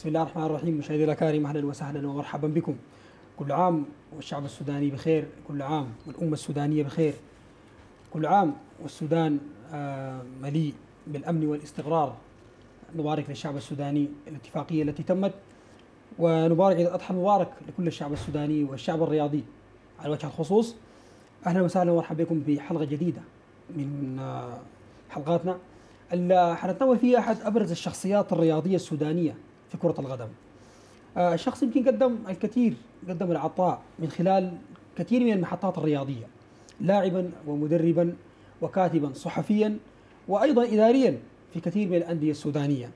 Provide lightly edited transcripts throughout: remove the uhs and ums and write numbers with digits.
بسم الله الرحمن الرحيم. مشاهدينا الأكارم، أهلا وسهلا ومرحبا بكم. كل عام والشعب السوداني بخير، كل عام والأمة السودانية بخير، كل عام والسودان مليء بالأمن والاستقرار. نبارك للشعب السوداني الاتفاقية التي تمت، ونبارك عيد الأضحى المبارك لكل الشعب السوداني والشعب الرياضي على وجه الخصوص. أهلا وسهلا ومرحبا بكم بحلقة جديدة من حلقاتنا اللي حنتناول فيها أحد أبرز الشخصيات الرياضية السودانية في كرة القدم. الشخص يمكن قدم الكثير، قدم العطاء من خلال كثير من المحطات الرياضية، لاعبا ومدربا وكاتبا صحفيا وأيضا إداريا في كثير من الأندية السودانية.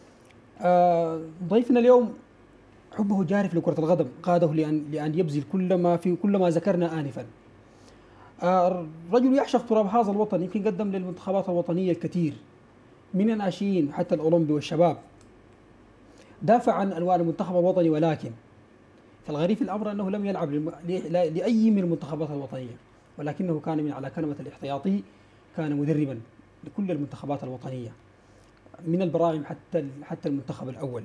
ضيفنا اليوم حبه جارف لكرة القدم قاده لأن يبذل كل ما ذكرنا آنفا. رجل يعشق تراب هذا الوطن، يمكن قدم للمنتخبات الوطنية الكثير من الناشئين حتى الأولمبي والشباب، دافع عن ألوان المنتخب الوطني، ولكن فالغريب في الأمر أنه لم يلعب لأي من المنتخبات الوطنية، ولكنه كان من على كنبة الاحتياطي، كان مدربا لكل المنتخبات الوطنية من البراعم حتى المنتخب الأول.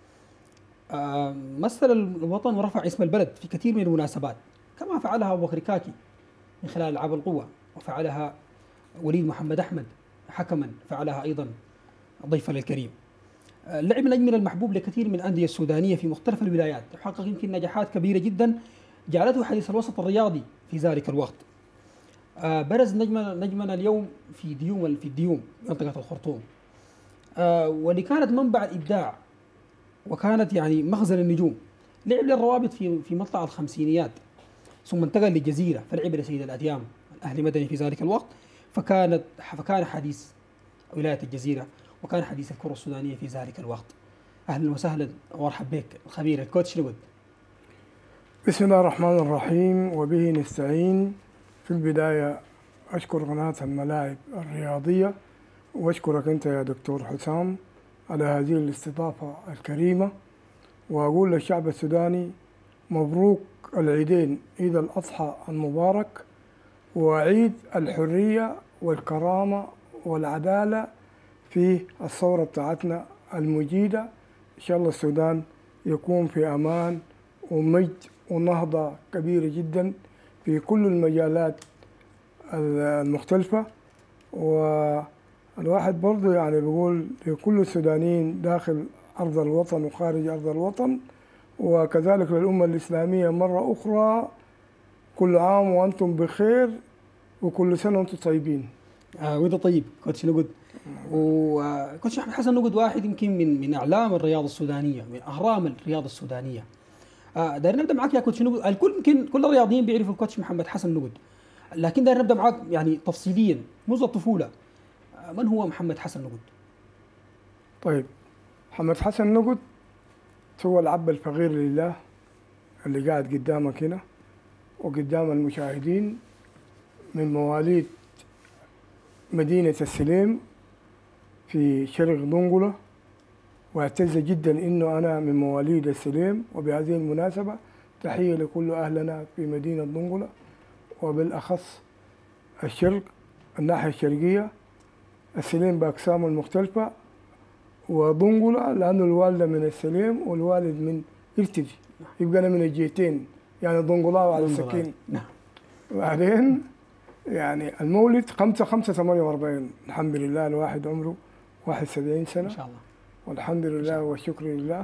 مثل الوطن ورفع اسم البلد في كثير من المناسبات، كما فعلها أبو بكر كاكي من خلال ألعاب القوة، وفعلها وليد محمد أحمد حكما، فعلها أيضا ضيفنا الكريم. لعب نجم من المحبوب لكثير من الأندية السودانية في مختلف الولايات، وحقق يمكن نجاحات كبيرة جدا جعلته حديث الوسط الرياضي في ذلك الوقت. برز نجمنا اليوم في الديوم منطقة الخرطوم، واللي كانت منبع الإبداع وكانت يعني مخزن النجوم. لعب للروابط في مطلع الخمسينيات، ثم انتقل للجزيرة فلعب لسيد الأديام الأهلي مدني في ذلك الوقت، فكان حديث ولاية الجزيرة، وكان حديث الكرة السودانية في ذلك الوقت. أهلا وسهلا ومرحبا بك الخبير الكوتش نقد. بسم الله الرحمن الرحيم وبه نستعين. في البداية أشكر قناة الملاعب الرياضية، وأشكرك أنت يا دكتور حسام على هذه الاستضافة الكريمة، وأقول للشعب السوداني مبروك العيدين، عيد الأضحى المبارك وعيد الحرية والكرامة والعدالة في الثورة بتاعتنا المجيدة. إن شاء الله السودان يكون في أمان ومجد ونهضة كبيرة جدا في كل المجالات المختلفة. والواحد برضو يعني بيقول لكل السودانيين داخل أرض الوطن وخارج أرض الوطن، وكذلك للأمة الإسلامية مرة أخرى، كل عام وأنتم بخير وكل سنة وأنتم طيبين. وانت طيب كوتش نقد. وكوتش أحمد حسن نقد واحد يمكن من أعلام الرياضة السودانية، من أهرام الرياضة السودانية. داير نبدأ معك يا كوتش نقد. الكل يمكن كل الرياضيين بيعرفوا الكوتش محمد حسن نقد، لكن داير نبدأ معك يعني تفصيليا منذ الطفولة. من هو محمد حسن نقد؟ طيب، محمد حسن نقد هو العبد الفقير لله اللي قاعد قدامك هنا وقدام المشاهدين، من مواليد مدينة السليم في شرق دنقلة، واعتز جدا انه انا من مواليد السليم. وبهذه المناسبة تحية لكل اهلنا في مدينة دنقلة، وبالاخص الشرق، الناحية الشرقية، السليم باقسامه المختلفة، ودنقلة لانه الوالدة من السليم والوالد من ارتجي، يبقى انا من الجهتين، يعني دنقلاوي على السكين. نعم. وبعدين يعني المولد 5/5/48، الحمد لله الواحد عمره 71 سنة إن شاء الله، والحمد لله والشكر لله،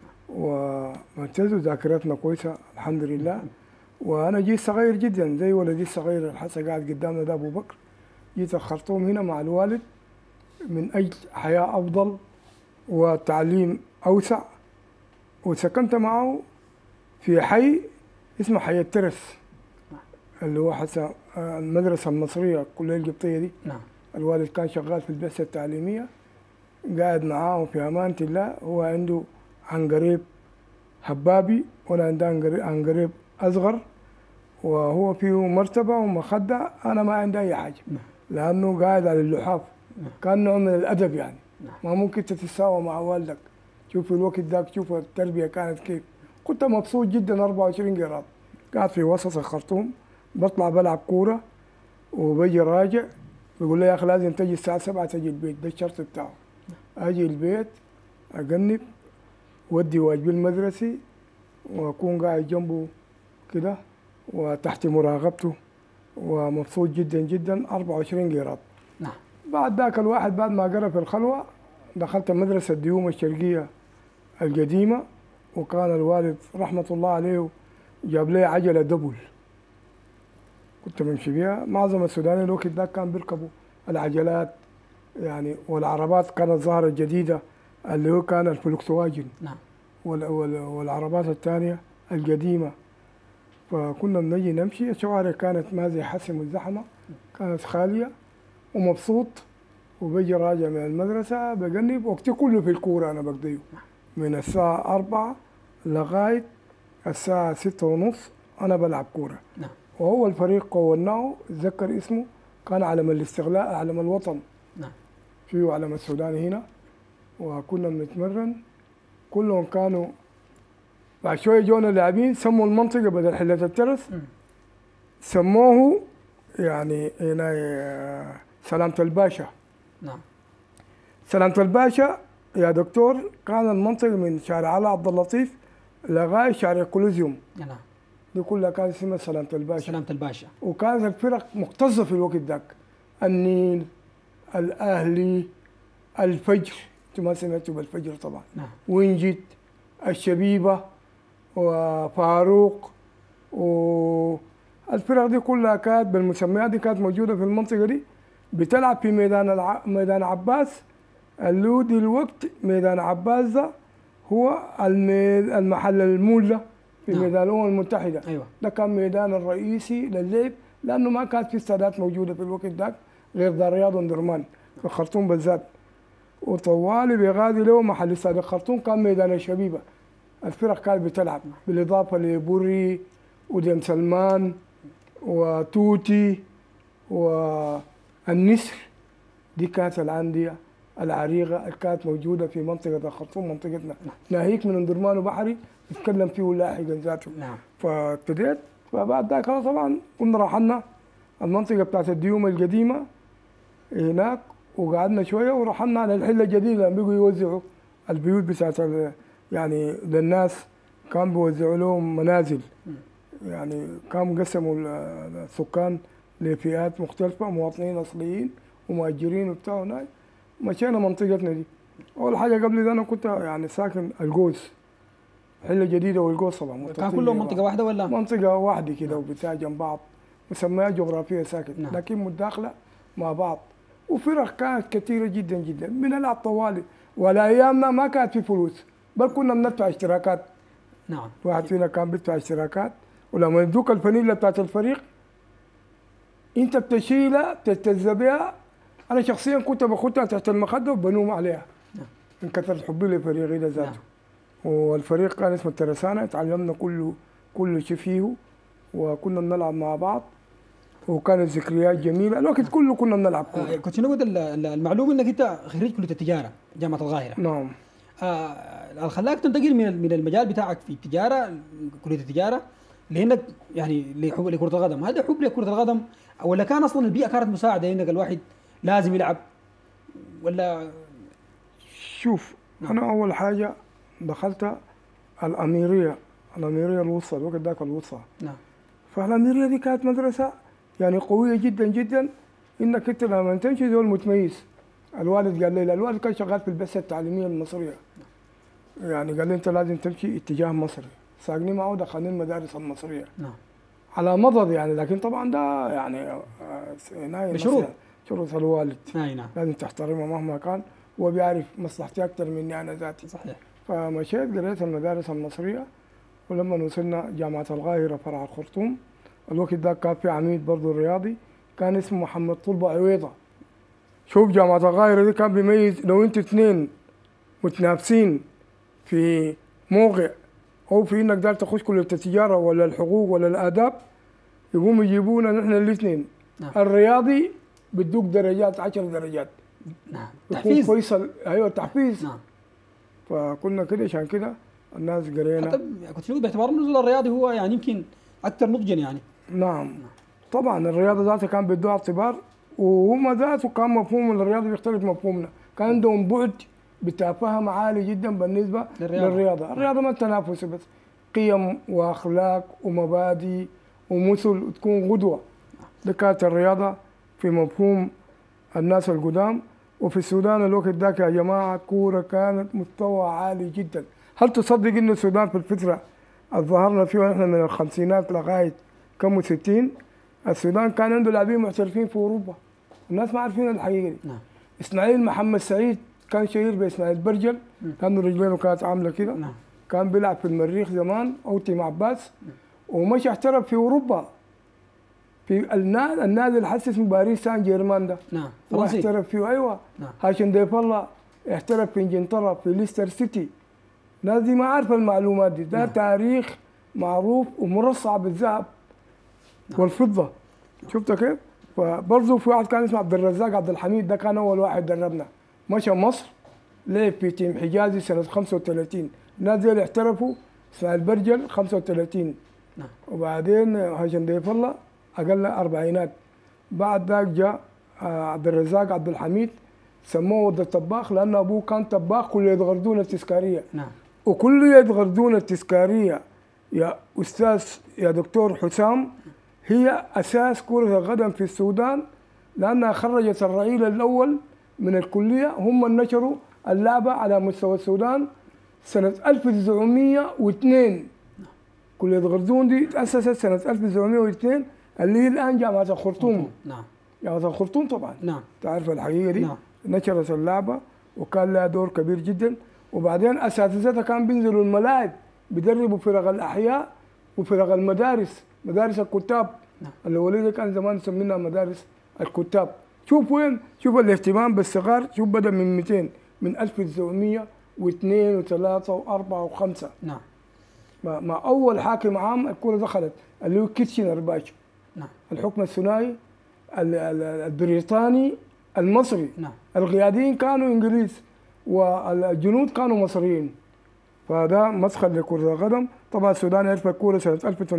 ومنتزه ذاكرتنا كويسة الحمد لله. وأنا جيت صغير جدا زي ولدي الصغير الحسن قاعد قدامنا ده أبو بكر، جيت الخرطوم هنا مع الوالد من أجل حياة أفضل وتعليم أوسع، وسكنت معه في حي اسمه حي الترس، اللي هو حسن المدرسة المصرية الكلية القبطية دي. نعم. الوالد كان شغال في البعثة التعليمية، قاعد معاه في أمانة الله. هو عنده عنقريب هبابي وأنا عندي عنقريب أصغر، وهو فيه مرتبة ومخدة، أنا ما عندي أي حاجة لأنه قاعد على اللحاف. كان نوع من الأدب يعني، ما ممكن تتساوى مع والدك. شوف الوقت ذاك، شوف التربية كانت كيف. كنت مبسوط جدا 24 قيراط قاعد في وسط الخرطوم، بطلع بلعب كورة وبجي راجع، بيقول لي يا أخي لازم تجي الساعة 7 تجي البيت، ده الشرط بتاعه. أجي البيت أجنب ودي واجبي المدرسي وأكون قاعد جنبه كده وتحت مراقبته ومبسوط جدا جدا. 24 قيراط. نعم. بعد ذاك الواحد بعد ما قرأ في الخلوة دخلت مدرسة ديوم الشرقية القديمة، وكان الوالد رحمة الله عليه جاب لي عجلة دبل كنت بمشي بيها. معظم السودانيين الوقت ذاك كان بيركبوا العجلات يعني، والعربات كانت ظاهرة جديدة اللي هو كان الفولكسواجن. نعم. والعربات الثانية القديمة. فكنا بنجي نمشي، الشوارع كانت ما زي حسم الزحمة، كانت خالية ومبسوط. وبيجي راجع من المدرسة بجنب وقتي كله في الكورة، أنا بقضيه من الساعة 4 لغاية الساعة 6:30 أنا بلعب كورة. نعم. وهو الفريق كوناه اتذكر اسمه، كان علم الاستغلال، علم الوطن. نعم. فيه علم السودان هنا، وكنا بنتمرن. كلهم كانوا بعد شوية جونا لاعبين سموا المنطقة بدل حلة الترس سموه يعني هنا سلامة الباشا. نعم. سلامة الباشا يا دكتور كان المنطقة من شارع علي عبد اللطيف لغاية شارع كولوزيوم، نعم. دي كلها كانت اسمها سلامة الباشا. سلامة الباشا. وكانت الفرق مختصة في الوقت ذاك، النيل، الأهلي، الفجر، انتوا ما سمعتوا بالفجر طبعا. نعم. وينجت، الشبيبة، وفاروق، والفرق دي كلها كانت بالمسميات دي كانت موجودة في المنطقة دي، بتلعب في ميدان عباس اللي هو دلوقتي ميدان عباس ده هو المحل المولة في نعم. ميدان الأمم المتحدة. أيوة. ده كان ميدان الرئيسي للعب، لأنه ما كانت في استادات موجودة في الوقت ذاك غير دار رياض وندرمان في الخرطوم بالذات. وطوالي بيغادي له محل استاد الخرطوم كان ميدان الشبيبة، الفرق كانت بتلعب بالإضافة لبوري وديم سلمان وتوتي والنسر. دي كانت الأندية العريقة اللي كانت موجودة في منطقة الخرطوم، منطقتنا. ناهيك من اندرمان وبحري نتكلم فيه لاحقا ذاته. نعم. فابتديت، فبعد ذاك طبعا كنا رحلنا المنطقة بتاعت الديوم القديمة هناك وقعدنا شوية ورحلنا على الحلة الجديدة، بيجوا يوزعوا البيوت بتاعت يعني للناس، كان بيوزعوا لهم منازل. يعني كانوا قسموا السكان لفئات مختلفة، مواطنين أصليين ومؤجرين وبتاع هناك. مشينا منطقتنا دي. أول حاجة قبل ده أنا كنت يعني ساكن القوس، حلة جديدة والقوس طبعا. كان كلهم منطقة واحدة ولا؟ منطقة واحدة كده وبتاع جنب بعض، مسميات جغرافية ساكن. نعم. لكن متداخلة مع بعض. وفرق كانت كثيرة جدا جدا، بنلعب طوالي، ولا أيامنا ما كانت في فلوس، بل كنا بندفع اشتراكات. نعم. واحد فينا كان بيدفع اشتراكات، ولما يدوك الفانيلا بتاعت الفريق انت بتشيلها بتتزى بها. انا شخصيا كنت باخدها تحت المخده وبنوم عليها من كثره حبي لفريقي ده ذاته. والفريق كان اسمه الترسانة، تعلمنا كل شيء فيه وكنا بنلعب مع بعض وكانت ذكريات جميله. الوقت كله كنا بنلعب كوره. كنت نقول المعلومه انك انت خريج كليه التجاره جامعه القاهره. نعم. اللي خلاك تنتقل من المجال بتاعك في التجاره، كليه التجاره، لانك يعني لحب لكره القدم، هذا حب لكره القدم ولا كان اصلا البيئه كانت مساعده انك الواحد لازم يلعب ولا؟ شوف، انا اول حاجه دخلت الاميريه الوسطى، الوقت ذاك الوسطى. نعم. فالاميريه دي كانت مدرسه يعني قويه جدا جدا، انك انت لما تمشي زول متميز. الوالد قال لي، الوالد كان شغال في البعثه التعليميه المصريه، يعني قال لي انت لازم تمشي اتجاه مصري، ساقني معه دخلني المدارس المصريه. نعم. على مضض يعني، لكن طبعا ده يعني بشروط، شروط الوالد. نعم. لازم تحترمه مهما كان، هو بيعرف مصلحتي اكثر مني انا ذاتي. صحيح. فمشيت قريت المدارس المصريه، ولما وصلنا جامعه القاهره فرع الخرطوم، الوقت ده كان في عميد برضه رياضي كان اسمه محمد طلبه عويضه. شوف جامعه القاهره دي كان بيميز لو انتوا اثنين متنافسين في موقع او في انك دار تخش كليه التجاره ولا الحقوق ولا الاداب، يقوموا يجيبونا نحن الاثنين. نعم. الرياضي بدوك درجات 10 درجات. نعم. تحفيز. فيصل، ايوه تحفيز. نعم. فكنا كده، عشان كده الناس قرينا. حتى كنت نقول باعتبار النزول الرياضي هو يعني يمكن اكثر نضجا يعني. نعم. طبعا الرياضه ذاتها كان بيدوها اعتبار، وهم ذاته كان مفهوم الرياضه بيختلف مفهومنا، كان عندهم بعد بتفهم عالي جدا بالنسبه للرياضة. للرياضه، الرياضه ما التنافس بس، قيم واخلاق ومبادئ ومثل وتكون قدوه. ده كانت الرياضه في مفهوم الناس القدام. وفي السودان الوقت ذاك يا جماعه الكوره كانت مستوى عالي جدا. هل تصدق ان السودان في الفتره اللي ظهرنا فيها احنا من الخمسينات لغايه كم 60 السودان كان عنده لاعبين محترفين في اوروبا، الناس ما عارفين الحقيقه دي. نعم. اسماعيل محمد سعيد كان شهير باسماعيل برجل، كان رجلينه كانت عامله كده. نعم. كان بيلعب في المريخ زمان او تيم عباس، ومشى احترف في اوروبا في النادي اللي حسس من باريس سان جيرمان ده. نعم. فرنسي. واحترف فيه ايوه. نعم. هاشم ضيف الله احترف في انجلترا في ليستر سيتي. الناس دي ما عارفه المعلومات دي، ده نعم. تاريخ معروف ومرصع بالذهب والفضه. شفت كيف؟ فبرضه في واحد كان اسمه عبد الرزاق عبد الحميد، ده كان اول واحد دربنا، مشى مصر لعب في تيم حجازي سنه 35. الناس دي اللي احترفوا اسماعيل برجل 35. نعم. وبعدين هاشم ضيف الله اقل اربعينات. بعد ذاك جاء عبد الرزاق عبد الحميد، سموه ولد الطباخ لانه ابوه كان طباخ كليه غردون التذكاريه. نعم. وكليه غردون التذكاريه يا استاذ يا دكتور حسام هي اساس كره القدم في السودان، لانها خرجت الرعيل الاول من الكليه، هم اللي نشروا اللعبه على مستوى السودان سنه 1902. كليه غردون دي تاسست سنه 1902 اللي هي الان جامعه الخرطوم. نعم. جامعه الخرطوم طبعا. نعم. تعرف الحقيقه دي؟ نعم. نشرت اللعبه وكان لها دور كبير جدا. وبعدين اساتذتها كان بينزلوا الملاعب بيدربوا فرق الاحياء وفرق المدارس، مدارس الكتاب. نعم. اللي وليده كان زمان يسمينها مدارس الكتاب. شوف وين، شوف الاهتمام بالصغار، شوف بدا من 200 من 1902 و3 و4 و5. نعم. مع اول حاكم عام الكره دخلت اللي هو كيتشنر باشا. نعم. الحكم الثنائي البريطاني المصري. نعم. القياديين كانوا انجليز والجنود كانوا مصريين. فده مدخل لكرة القدم. طبعا السودان عرف الكورة سنة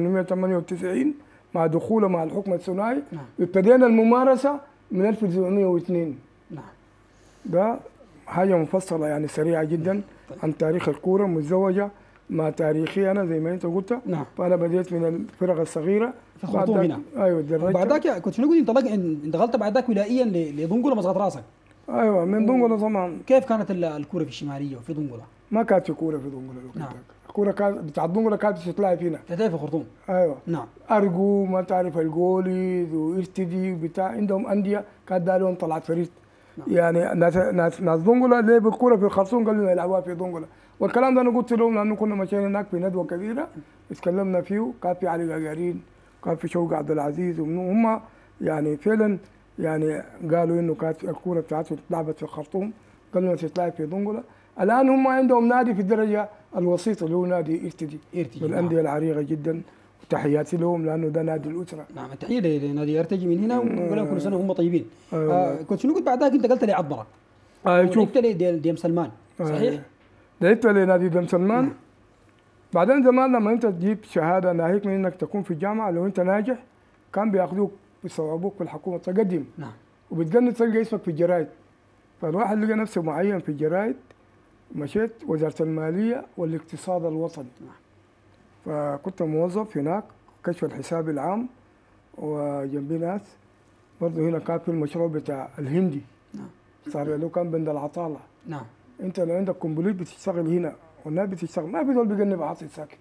1898 مع دخوله مع الحكم الثنائي. نعم. ابتدينا الممارسة من 1902. نعم. ده حاجة مفصلة يعني سريعة جدا عن تاريخ الكورة، متزوجة مع تاريخي أنا زي ما أنت قلت. نعم. فأنا بديت من الفرق الصغيرة في الخرطوم هنا. أيوه درجت. بعد ذاك كنت شنو قلت انتقلت بعد ذاك ولائيا لدنقله مسقط راسك. أيوه من دنقلة طبعا. كيف كانت الكوره في الشماليه وفي دنقله؟ ما كانت في كورة في دنقلة الوقت نعم. ذاك. الكورة كانت بتاع دنقلة كانت بتتلعب هنا. تتلعب في الخرطوم. أيوه. نعم. أرجو ما تعرف الجولي وإرتدي بتاع عندهم أندية كانت دالهم طلعت فريد. نعم. يعني ناس دنقلة لعبوا الكورة في الخرطوم قالوا لنا يلعبوها في دنقلة. والكلام ده انا قلت لهم لانه كنا مشينا هناك في ندوه كبيره اتكلمنا فيه، كان في علي جاجارين، كان في شوقي عبد العزيز، هم يعني فعلا يعني قالوا انه كانت الكوره بتاعتهم اتلعبت في الخرطوم، قالوا لنا تتلعب في دنقله. الان هم عندهم نادي في الدرجه الوسيطه اللي هو نادي ارتدي من الانديه العريقه جدا، وتحياتي لهم لانه ده نادي الاسره. نعم التحيه لنادي ارتجي من هنا ونقول لهم كل سنه وهم طيبين. كنت شنو قلت بعد ذاك انتقلت لعطبره. شوف ديم سلمان صحيح؟ لعبت لنادي ديم سلمان. بعدين زمان لما انت تجيب شهاده ناهيك من انك تكون في الجامعه، لو انت ناجح كان بياخذوك بيصوبوك في الحكومه تقدم. نعم. وبتقدم تلقى اسمك في الجرايد. فالواحد لقى نفسه معين في الجرايد، مشيت وزاره الماليه والاقتصاد الوطني. نعم. فكنت موظف هناك كشف الحساب العام، وجنبي ناس برضه هنا كان في المشروع بتاع الهندي. نعم. صار له كان بند العطاله. نعم. انت لو عندك كومبليت بتشتغل هنا والناس بتشتغل، ما في دول بيجنب عاطل ساكت.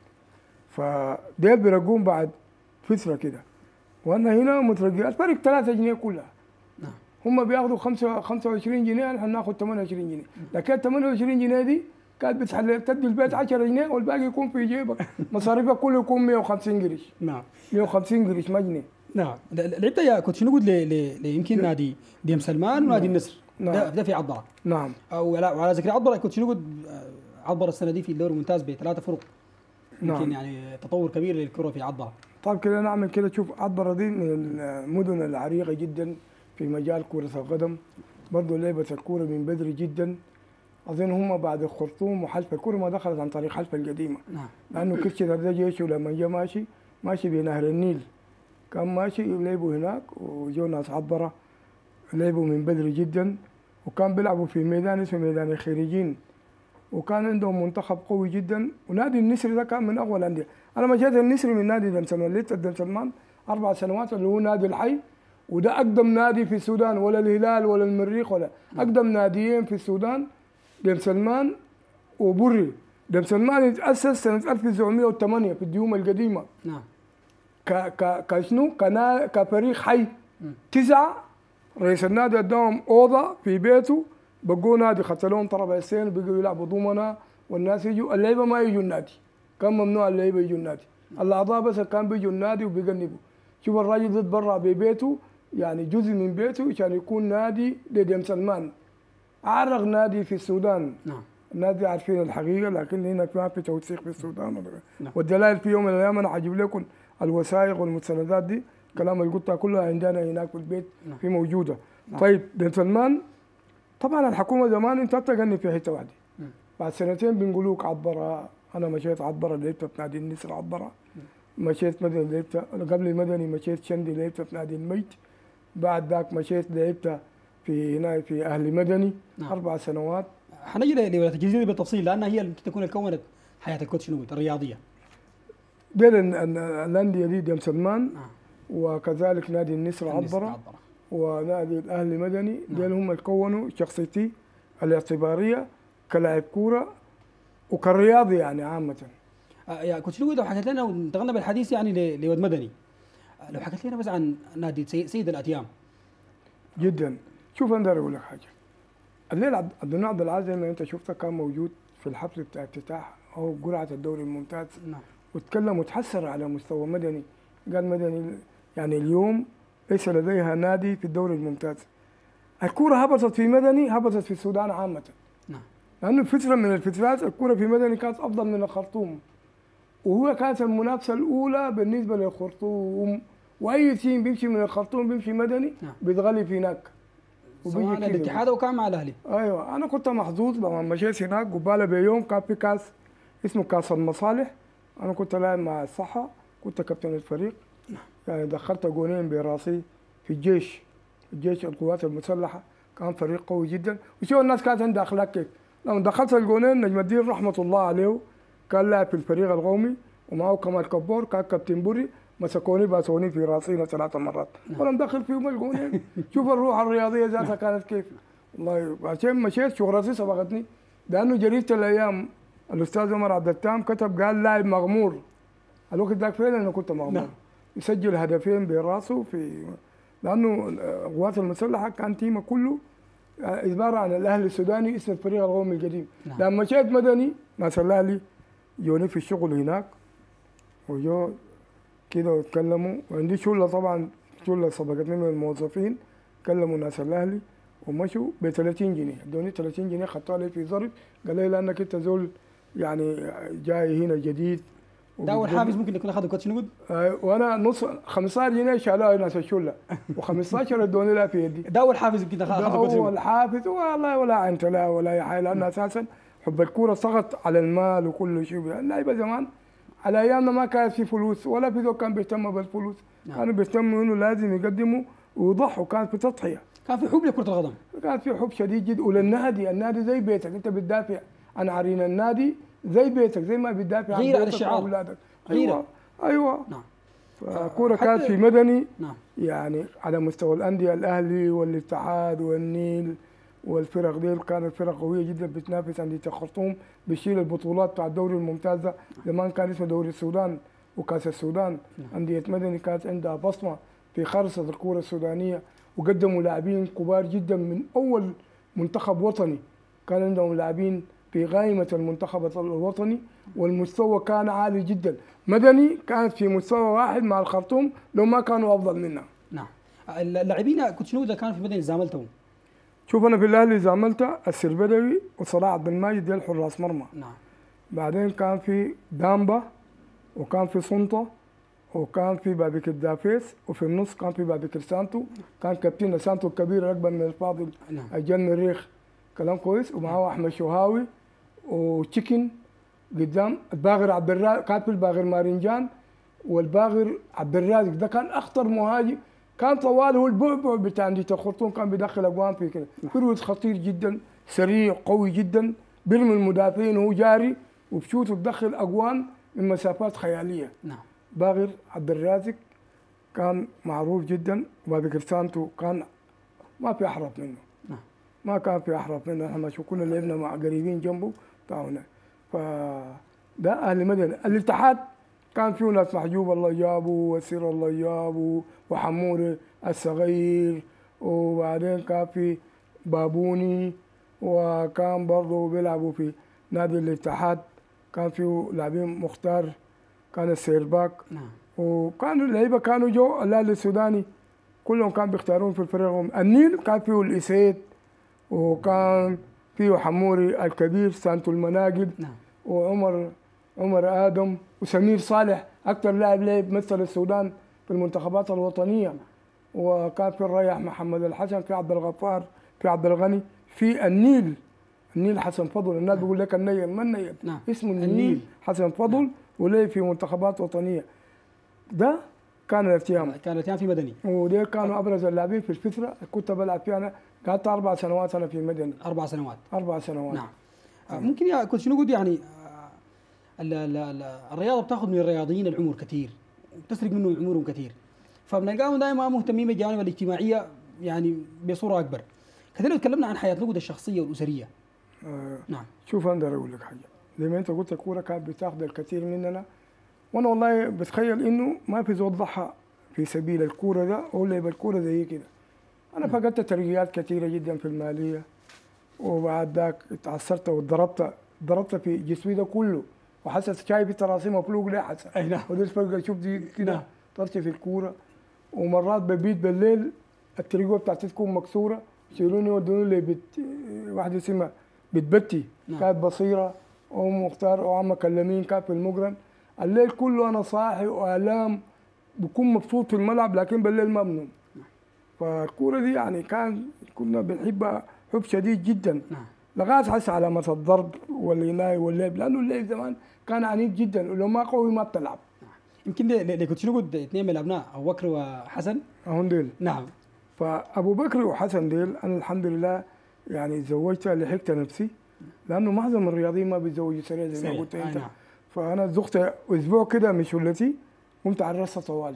فديل بيرقوم بعد فتره كده، وانا هنا مترقي الفرق 3 جنيه كلها. نعم. هم بياخذوا 25 جنيه، نحن ناخذ 28 جنيه، لكن 28 جنيه دي كانت بتحل تدي البيت 10 جنيه والباقي يكون في جيبك، مصاريفك كله يكون 150 قرش. نعم. 150 قرش ما جنيه. نعم. لعبت يا كنت شنو قلت يمكن نادي ديم سلمان ونادي النصر. نعم. ده في عطبره. نعم. وعلى ذكر عطبره كنت شنو قلت عطبره السنه دي في الدوري الممتاز ب3 فرق. يمكن نعم. يعني تطور كبير للكره في عطبره. طيب كده نعمل كده. شوف عطبره دي من المدن العريقه جدا في مجال كره القدم، برضه لعبت الكوره من بدري جدا. اظن هم بعد الخرطوم وحلفا، الكوره ما دخلت عن طريق حلفا القديمه. نعم. لانه كيتشنر ده جيشه لما جاء ماشي بنهر النيل، كان ماشي لعبوا هناك، وجو ناس عبره لعبوا من بدري جدا. وكان بيلعبوا في ميدان اسمه ميدان الخريجين، وكان عندهم منتخب قوي جدا. ونادي النسر ده كان من اول الانديه. انا مشيت النسر من نادي دم سلمان، ليت دم سلمان 4 سنوات اللي هو نادي الحي، وده اقدم نادي في السودان، ولا الهلال ولا المريخ ولا اقدم ناديين في السودان دم سلمان وبري. دم سلمان يتاسس سنه 1908 في الديوم القديمه. نعم. كشنو؟ كفريق حي. 9 رئيس النادي اداهم اوضه في بيته، بقوا نادي، خسروا طرابيسين بقوا يلعبوا ضمنه، والناس يجوا، اللعيبه ما يجوا النادي، كان ممنوع اللعيبه يجوا النادي، الاعضاء بس كان بيجوا النادي وبيجنبوا. شوف الراجل ضد برا ببيته، يعني جزء من بيته عشان يكون نادي لدم سلمان، اعرق نادي في السودان. نعم. الناس عارفين الحقيقه، لكن هنا ما في توثيق في السودان. نعم. والدلائل في يوم من الايام انا حجيب لكم الوثائق والمستندات دي، كلام اللي قلتها كلها عندنا هناك في البيت. نعم. في موجوده. نعم. طيب دم سلمان طبعا الحكومه زمان انت بتغني في حته واحده، بعد سنتين بنقولوك عبره. انا مشيت عبره لعبت في نادي النسر عبره، مشيت مدني لعبت قبل المدني، مشيت شندي لعبت في نادي الميت، بعد ذاك مشيت لعبت في هنا في اهل مدني. نعم. 4 سنوات. حنجي لولاية الجزيرة بالتفصيل لانها هي اللي تكون كونت حياه الكوتش نويد الرياضيه. ديل الانديه دي دم سلمان. نعم. وكذلك نادي النسر عبره ونادي الاهلي مدني. نعم. ديل هم اللي كونوا شخصيتي الاعتباريه كلاعب كوره وكرياضي يعني عامه. يا كوتش نويد لو حكيت لنا وانتقلنا بالحديث يعني لود مدني، لو حكيت لنا بس عن نادي سيد الاتيام. جدا. شوف انا اقول لك حاجه، الليل عبد الناصر عبد العزيز زي ما انت شفته كان موجود في الحفل بتاع افتتاح او قرعه الدوري الممتاز. نعم. وتكلم وتحسر على مستوى مدني، قال مدني يعني اليوم ليس لديها نادي في الدوري الممتاز. الكوره هبطت في مدني، هبطت في السودان عامه. نعم. لانه فتره من الفترات الكوره في مدني كانت افضل من الخرطوم، وهو كانت المنافسه الاولى بالنسبه للخرطوم، واي تيم بيمشي من الخرطوم بيمشي مدني. نعم. بيتغلب هناك. سواء الاتحاد او كان مع الاهلي. ايوه انا كنت محظوظ لما مشيت هناك، قباله بيوم كان في كاس اسمه كاس المصالح، انا كنت لاعب مع الصحه، كنت كابتن الفريق. يعني دخلت جونين براسي في الجيش القوات المسلحه، كان فريق قوي جدا. وشوف الناس كانت عندها اخلاق كيف. لما دخلت الجونين نجم الدين رحمه الله عليه كان لاعب في الفريق القومي، ومعه كمال كبور كان كابتن بري، مسكوني باسوني في راسي 3 مرات وانا مدخل فيهم الجونين. شوف الروح الرياضيه ذاتها كانت كيف. والله عشان مشيت شهرتي سبقتني، لانه جريده الايام الاستاذ عمر عبد التام كتب قال لاعب مغمور. الوقت ذاك فعلا انا كنت مغمور. يسجل هدفين براسه في، لانه القوات المسلحه كان تيمه كله عباره عن الاهلي السوداني اسم الفريق القومي القديم. لما مشيت مدني ناس الاهلي جوني في الشغل هناك، وجو كده واتكلموا، وعندي شله طبعا، شله سبقتني من الموظفين، كلموا ناس الاهلي ومشوا ب 30 جنيه، ادوني 30 جنيه خدتها لي في ظرف، قال لي لانك انت زول يعني جاي هنا جديد. ده اول حافز ممكن يكون اخذه كوتش نود. وانا نص 15 جنيه شالوها ناس الشله و15 ادوني لها في يدي. ده اول حافز يمكن اخذه كوتش نود. اول حافز والله، ولا انت لا ولا اي حاجه، لان اساسا حب الكوره ضغط على المال وكل شيء. اللعيبه زمان على ايامنا ما كانت في فلوس ولا في ذوق كان بيهتم بالفلوس. كانوا بيهتموا انه لازم يقدموا ويضحوا، كانت في تضحيه، كان في حب لكره القدم، كان في حب شديد جدا. وللنادي، النادي زي بيتك، انت بتدافع عن عرين النادي زي بيتك، زي ما بتدافع عن بيتك واولادك. ايوه. نعم. فالكوره كانت في مدني. نعم. يعني على مستوى الانديه الاهلي والاتحاد والنيل والفرق دي كانت فرق قويه جدا بتنافس انديه الخرطوم، بتشيل البطولات بتاع الدوري الممتاز ده. زمان كان اسمه دوري السودان وكاس السودان. انديه مدني كانت عندها بصمه في خرصه الكوره السودانيه، وقدموا لاعبين كبار جدا من اول منتخب وطني، كان عندهم لاعبين في قائمه المنتخب الوطني، والمستوى كان عالي جدا. مدني كانت في مستوى واحد مع الخرطوم لو ما كانوا افضل منها. نعم. اللاعبين كوتش نود كانوا في مدني زاملتهم. شوف انا في الاهلي زاملته السربدوي وصلاح عبد الماجد ديل حراس مرمى. نعم. بعدين كان في دامبا، وكان في سنطه، وكان في بابكر دافيس، وفي النص كان في بابكر سانتو، كان كابتن سانتو الكبير اكبر من الفاضل. نعم. الجن الريخ كلام كويس، ومعه احمد شوهاوي وتشيكن قدام. الباغر عبد الرازق كان في الباغر مارنجان، والباغر عبد الرازق ده كان اخطر مهاجم كان طوال هو البعبع بتاع نادي الخرطوم، كان بيدخل اجوان في كده. فيرويد خطير جدا، سريع قوي جدا، بيرمي المدافعين وهو جاري وبشوت تدخل اجوان من مسافات خياليه. نعم. باقر عبد الرازق كان معروف جدا، وباقر سانتو كان ما في احرف منه. نعم. ما كان في احرف منه، احنا شو كنا لعبنا مع قريبين جنبه بتاعنا. فده اهل مدني. الاتحاد كان فيه ناس محجوب الله جابه، وسير الله جابه، وحموري الصغير، وبعدين كان في بابوني، وكان برضه بيلعبوا في نادي الاتحاد، كان فيه لاعبين مختار، كان السيرباك. نعم. وكانوا اللعيبه كانوا جو الهلال السوداني كلهم كانوا بيختارون في الفريق. النيل كان فيه الإسيد، وكان فيه حموري الكبير سانتو المناقب. نعم. عمر آدم وسمير صالح أكثر لاعب لعب مثل السودان في المنتخبات الوطنية. وكان في الريح محمد الحسن، في عبد الغفار، في عبد الغني، في النيل حسن فضل. الناس بيقول لك النيل، ما النيل؟ نعم. اسمه النيل حسن فضل. نعم. ولعب في منتخبات وطنية. ده كان الارتيام في مدني، وديل كانوا ابرز اللاعبين في الفتره كنت بلعب فيها. انا قعدت 4 سنوات انا في المدني. 4 سنوات. 4 سنوات. نعم. ممكن يا كنت شنو قلت يعني الرياضه بتاخذ من الرياضيين العمر كثير، بتسرق منهم عمرهم كثير، فبنلقاهم دائما مهتمين بالجوانب الاجتماعيه يعني بصوره اكبر. كثير تكلمنا عن حياه نقود الشخصيه والاسريه. نعم. شوف انا بدي اقول لك حاجه، زي ما انت قلت الكوره كانت بتاخذ الكثير مننا، وانا والله بتخيل انه ما في زول ضحى في سبيل الكوره ده او لعب الكوره زي كده. انا فقدت ترقيات كثيره جدا في الماليه، وبعد ذاك اتعثرت ضربت في جسمي ده كله، وحسس شايف تراسي مفلوق ليه حسن. اي نعم. ودي الفرقه شوف دي كده طرتي في الكوره. ومرات ببيت بالليل الترقوه بتاعتي تكون مكسوره، يشيلوني يودوني لي واحده اسمها بتبتي. نعم. كانت بصيره او مختار او عم كلمين، كانت في المقرن. الليل كله انا صاحي والام، بكون مبسوط في الملعب لكن بالليل ما بنوم. فالكوره دي يعني كنا بنحبها حب شديد جدا. نعم. لغايه حس علامه الضرب والعنايه واللعب، لانه اللعب زمان كان عنيف جدا، ولو ما قوي ما بتلعب. يمكن اللي كنت شنو قلت اثنين من الابناء ابو بكر وحسن. هم ديل. نعم. فابو بكر وحسن ديل انا الحمد لله يعني تزوجت، لحقت نفسي، لانه معظم الرياضيين ما بيتزوجوا سريع زي ما قلت انت. نعم. فانا زغت اسبوع كده من شلتي، قمت عرست طوالي،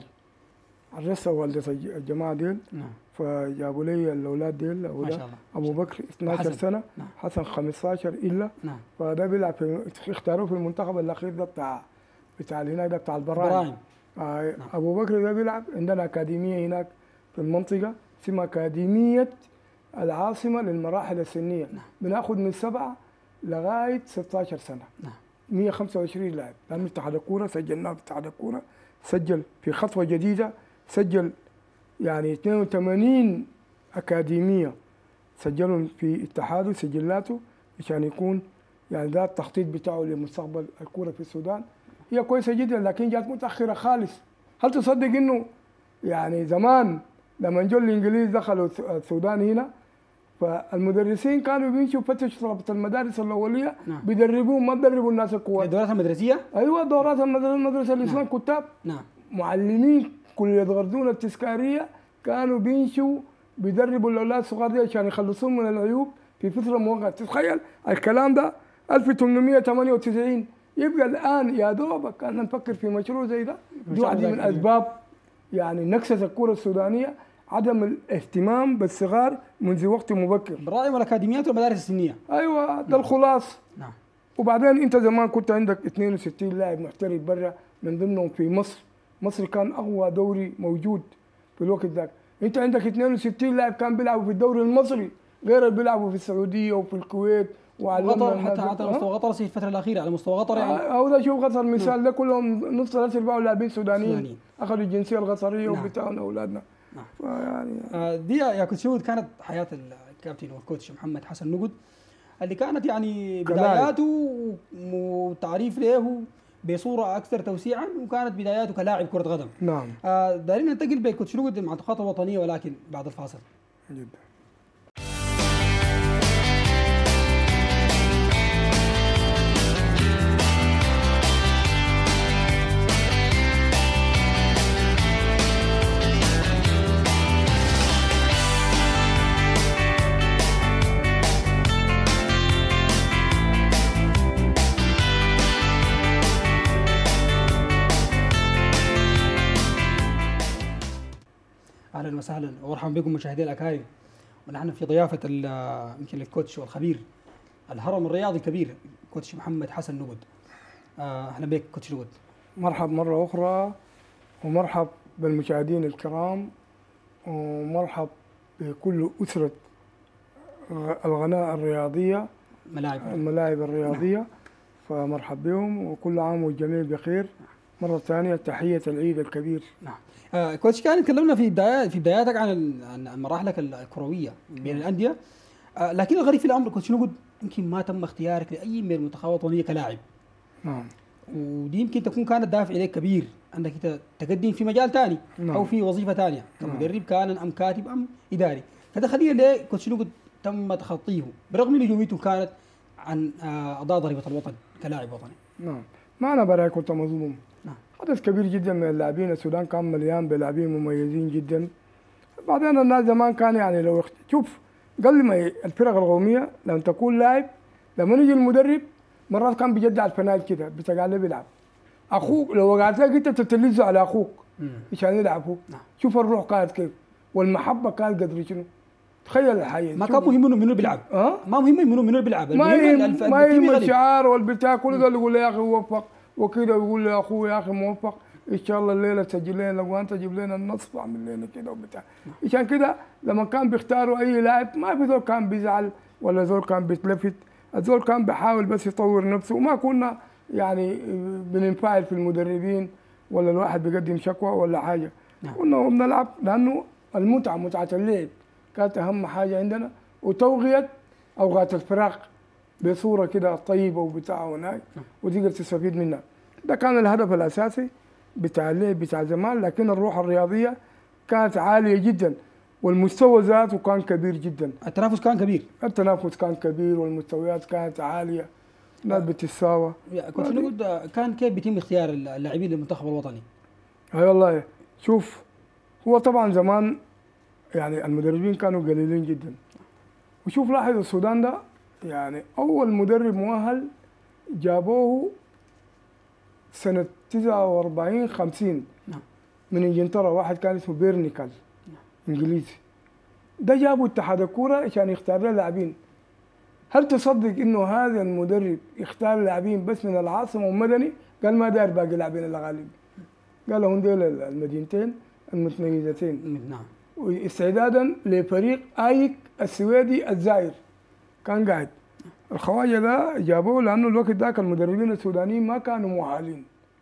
عرست والدة الجماعه ديل. نعم. فجابوا لي الاولاد ديل. ما شاء الله. ابو بكر 12 سنه. نعم. حسن 15 الا. نعم. فده بيلعب اختاروه في المنتخب الاخير ده بتاع هناك ده بتاع البراعم. نعم. ابو بكر ده بيلعب عندنا اكاديميه هناك في المنطقه اسمها اكاديميه العاصمه للمراحل السنيه. نعم. بناخذ من 7 لغايه 16 سنه. نعم. 125 لاعب، لانه اتحاد الكوره سجلناه في اتحاد الكوره، سجل في خطوه جديده، سجل يعني 82 اكاديميه سجلوا في اتحاده سجلاته عشان يكون يعني ده التخطيط بتاعه لمستقبل الكوره في السودان. هي كويسه جدا لكن جات متاخره خالص. هل تصدق انه يعني زمان لما جو الانجليز دخلوا السودان هنا، فالمدرسين كانوا بيمشوا يفتشوا طلبه المدارس الاوليه. نعم. بيدربوهم، ما بيدربوا الناس الكوار. الدورات المدرسيه؟ ايوه دورات المدرسه اللي اسمها كتاب. نعم. معلمين كليه غردون التذكاريه كانوا بيمشوا بيدربوا الاولاد الصغار دي عشان يخلصوهم من العيوب في فتره مؤقته. تخيل الكلام ده 1898. يبقى الان يا دوبك كنا نفكر في مشروع زي ده. دي واحده من اسباب يعني نكسه الكره السودانيه، عدم الاهتمام بالصغار منذ وقت مبكر. بالرأي والاكاديميات والمدارس السنيه. ايوه ده الخلاص. نعم. وبعدين انت زمان كنت عندك 62 لاعب محترف برا، من ضمنهم في مصر. مصر كان اقوى دوري موجود في الوقت ذاك. انت عندك 62 لاعب كان بيلعبوا في الدوري المصري، غير اللي بيلعبوا في السعوديه وفي الكويت وقطر. حتى على مستوى قطر في الفتره الاخيره على مستوى قطر يعني. او ده شوف قطر مثال ده كلهم نص الاسر بقوا لاعبين سودانيين اخذوا الجنسيه القطريه. نعم. وبتاعنا اولادنا. نعم. يعني دي يا كوتش شهود كانت حياه الكابتن والكوتش محمد حسن نقد، اللي كانت يعني بداياته وتعريف له بصوره اكثر توسيعا، وكانت بداياته كلاعب كره قدم. نعم. دارين ننتقل بكوتش نقد مع التقاطع الوطنيه، ولكن بعد الفاصل. جدا. اهلا وسهلا ومرحبا بكم مشاهدينا الاكارم، ونحن في ضيافه يمكن الكوتش والخبير الهرم الرياضي الكبير كوتش محمد حسن نقد. اهلا بك كوتش نقد. مرحب مرة أخرى، ومرحب بالمشاهدين الكرام، ومرحب بكل أسرة الغناء الرياضية، الملاعب الرياضية، فمرحب بهم وكل عام والجميع بخير. مرة ثانية تحية العيد الكبير. نعم. كوتش، كان تكلمنا في بداياتك عن مراحلك الكروية بين الأندية، لكن الغريب في الأمر كوتش نقد يمكن ما تم اختيارك لأي من المنتخبات الوطنية كلاعب. نعم. ودي يمكن تكون كانت دافع إليك كبير أنك تقدم في مجال ثاني. نعم. أو في وظيفة ثانية كمدرب كان أم كاتب أم إداري. فده خلينا ليه كوتش نقد تم تخطيه برغم ان نجوميته كانت عن اضاء ضريبه الوطن كلاعب وطني. نعم، ما انا براي كنت مظلوم. نعم. حدث كبير جدا من اللاعبين، السودان كان مليان بلاعبين مميزين جدا. بعدين الناس زمان كان يعني لو شوف قبل ما الفرق القوميه لما تكون لاعب، لما يجي المدرب مرات كان بيجدع الفنان كده بتقال بيلعب. اخوك لو وقعت لك انت تتلذ على اخوك عشان يلعب هو. نعم. شوف الروح كانت كيف والمحبه كانت قدر شنو. تخيل الحقيقه ما كان مهم منو بيلعب. ما مهم منو بيلعب، ما يهم الشعار والبتاع كل ده يقول لي يا اخي وفق وكده، يقول لي اخوي يا اخي موفق ان شاء الله الليله تسجل لنا الاجوان، تجيب لنا النصف، اعمل لنا كده وبتاع. عشان كده لما كان بيختاروا اي لاعب ما في زول كان بيزعل ولا زول كان بيتلفت، الزول كان بيحاول بس يطور نفسه، وما كنا يعني بننفعل في المدربين ولا الواحد بيقدم شكوى ولا حاجه. كنا بنلعب لانه المتعه، متعه اللعب كانت اهم حاجه عندنا، وتوغيه اوقات الفراغ بصوره كده طيبه وبتاع هناك وتقدر تستفيد منها. ده كان الهدف الاساسي بتاع اللعب بتاع زمان، لكن الروح الرياضيه كانت عاليه جدا والمستوى ذاته كان كبير جدا. التنافس كان كبير. التنافس كان كبير والمستويات كانت عاليه، الناس بتتساوى. كنت نقول كان كيف بيتم اختيار اللاعبين للمنتخب الوطني؟ اي والله شوف، هو طبعا زمان يعني المدربين كانوا قليلين جدا. وشوف لاحظ السودان ده يعني اول مدرب مؤهل جابوه سنه 49 50 من انجلترا، واحد كان اسمه بيرنيكال انجليزي. ده جابوا اتحاد الكوره عشان يختار له لاعبين. هل تصدق انه هذا المدرب يختار لاعبين بس من العاصمه والمدني؟ قال ما داير باقي لاعبين الا غالب، قال لهم دول المدينتين المتميزتين. نعم. واستعدادا لفريق ايك السويدي الزائر كان قاعد. الخواجه ده جابوه لانه الوقت ذاك المدربين السودانيين ما كانوا مؤهلين،